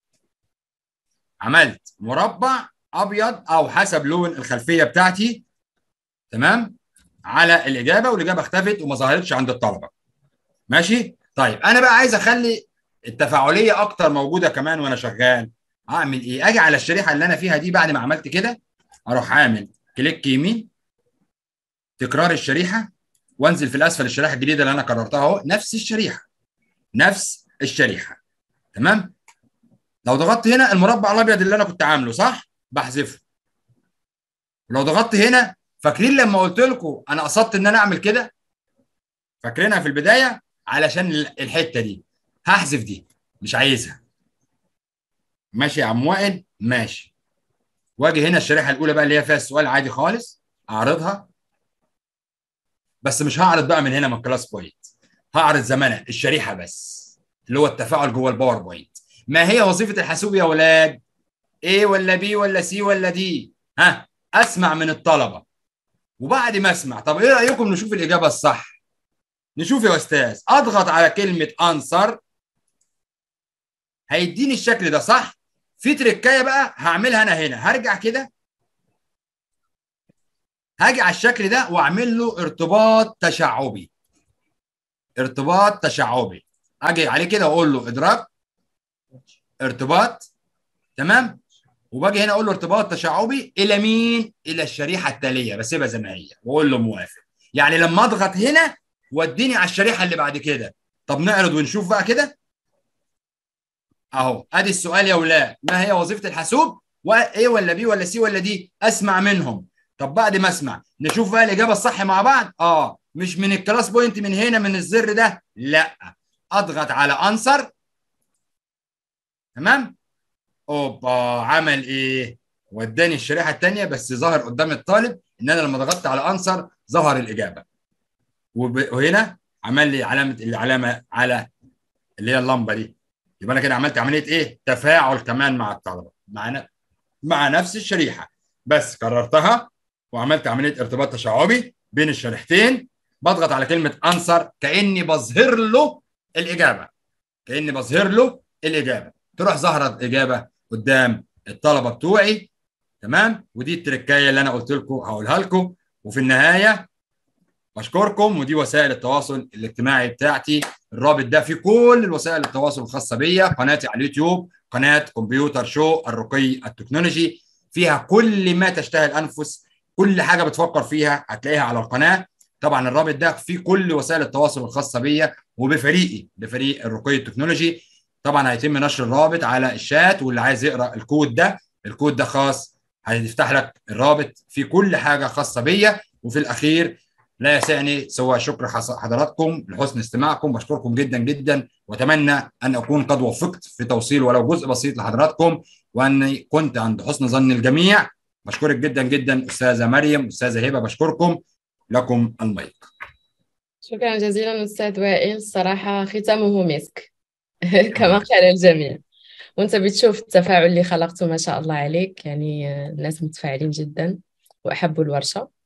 عملت مربع ابيض او حسب لون الخلفيه بتاعتي، تمام، على الاجابه، والاجابه اختفت وما ظهرتش عند الطلبه. ماشي. طيب انا بقى عايز اخلي التفاعليه اكتر موجوده كمان وانا شغال. اعمل ايه؟ اجي على الشريحه اللي انا فيها دي بعد ما عملت كده، اروح عامل كليك يمين، تكرار الشريحه، وانزل في الاسفل الشريحه الجديده اللي انا كررتها اهو، نفس الشريحه، نفس الشريحه، تمام. لو ضغطت هنا المربع الابيض اللي انا كنت عامله صح بحذفه. لو ضغطت هنا، فاكرين لما قلت لكم انا قصدت ان انا اعمل كده؟ فاكرينها في البدايه؟ علشان الحته دي هحذف دي، مش عايزها. ماشي يا عم وائل؟ ماشي. واجي هنا الشريحه الاولى بقى اللي هي فيها السؤال عادي خالص، اعرضها. بس مش هعرض بقى من هنا من الكلاس بوينت، هعرض زمانها الشريحه بس، اللي هو التفاعل جوه الباوربوينت. ما هي وظيفه الحاسوب يا اولاد؟ ايه ولا بي ولا سي ولا دي؟ ها اسمع من الطلبه، وبعد ما اسمع طب ايه رايكم نشوف الاجابه الصح؟ نشوف يا استاذ. اضغط على كلمه انسر، هيديني الشكل ده صح. في تركايه بقى هعملها انا هنا، هرجع كده، هاجي على الشكل ده واعمل له ارتباط تشعبي. ارتباط تشعبي، اجي عليه كده واقول له ادراك ارتباط، تمام. وباجي هنا اقول له ارتباط تشعبي الى مين؟ الى الشريحه التاليه، بسيبها زي ما هي واقول له موافق. يعني لما اضغط هنا وديني على الشريحه اللي بعد كده. طب نعرض ونشوف بقى كده اهو. ادي السؤال يا اولاد، ما هي وظيفه الحاسوب؟ وايه ولا بي ولا سي ولا دي؟ اسمع منهم. طب بعد ما اسمع نشوف بقى الاجابه الصح مع بعض. اه مش من الكلاس بوينت من هنا من الزر ده، لا، اضغط على انسر، تمام. اوبا، عمل ايه؟ وداني الشريحه الثانيه، بس ظهر قدام الطالب ان انا لما ضغطت على انسر ظهر الاجابه. وهنا عمل لي علامه العلامه على اللي هي اللمبه دي. يبقى انا كده عملت عمليه ايه؟ تفاعل كمان مع الطلبه، معنا مع نفس الشريحه، بس كررتها وعملت عمليه ارتباط تشعبي بين الشريحتين. بضغط على كلمه انسر كاني بظهر له الاجابه، كاني بظهر له الاجابه، تروح ظهرت الاجابه قدام الطلبه بتوعي، تمام. ودي التركايه اللي انا قلت لكم هقولها لكم. وفي النهايه بشكركم، ودي وسائل التواصل الاجتماعي بتاعتي. الرابط ده في كل الوسائل التواصل الخاصه بيا. قناتي على اليوتيوب قناه كمبيوتر شو الرقي التكنولوجي، فيها كل ما تشتهي الانفس، كل حاجه بتفكر فيها هتلاقيها على القناه. طبعا الرابط ده في كل وسائل التواصل الخاصه بيا وبفريقي، بفريق الرقي التكنولوجي. طبعا هيتم نشر الرابط على الشات، واللي عايز يقرا الكود ده، الكود ده خاص، هيفتح لك الرابط في كل حاجه خاصه بيا. وفي الاخير لا يسعني سوى شكر حضراتكم لحسن استماعكم. بشكركم جدا جدا، واتمنى ان اكون قد وفقت في توصيل ولو جزء بسيط لحضراتكم، واني كنت عند حسن ظن الجميع. بشكرك جدا جدا استاذه مريم، استاذه هبه، بشكركم. لكم المايك. شكرا جزيلا أستاذ وائل، الصراحة ختامه مسك كما قال الجميع. وانت بتشوف التفاعل اللي خلقته ما شاء الله عليك، يعني الناس متفاعلين جدا وأحبوا الورشة.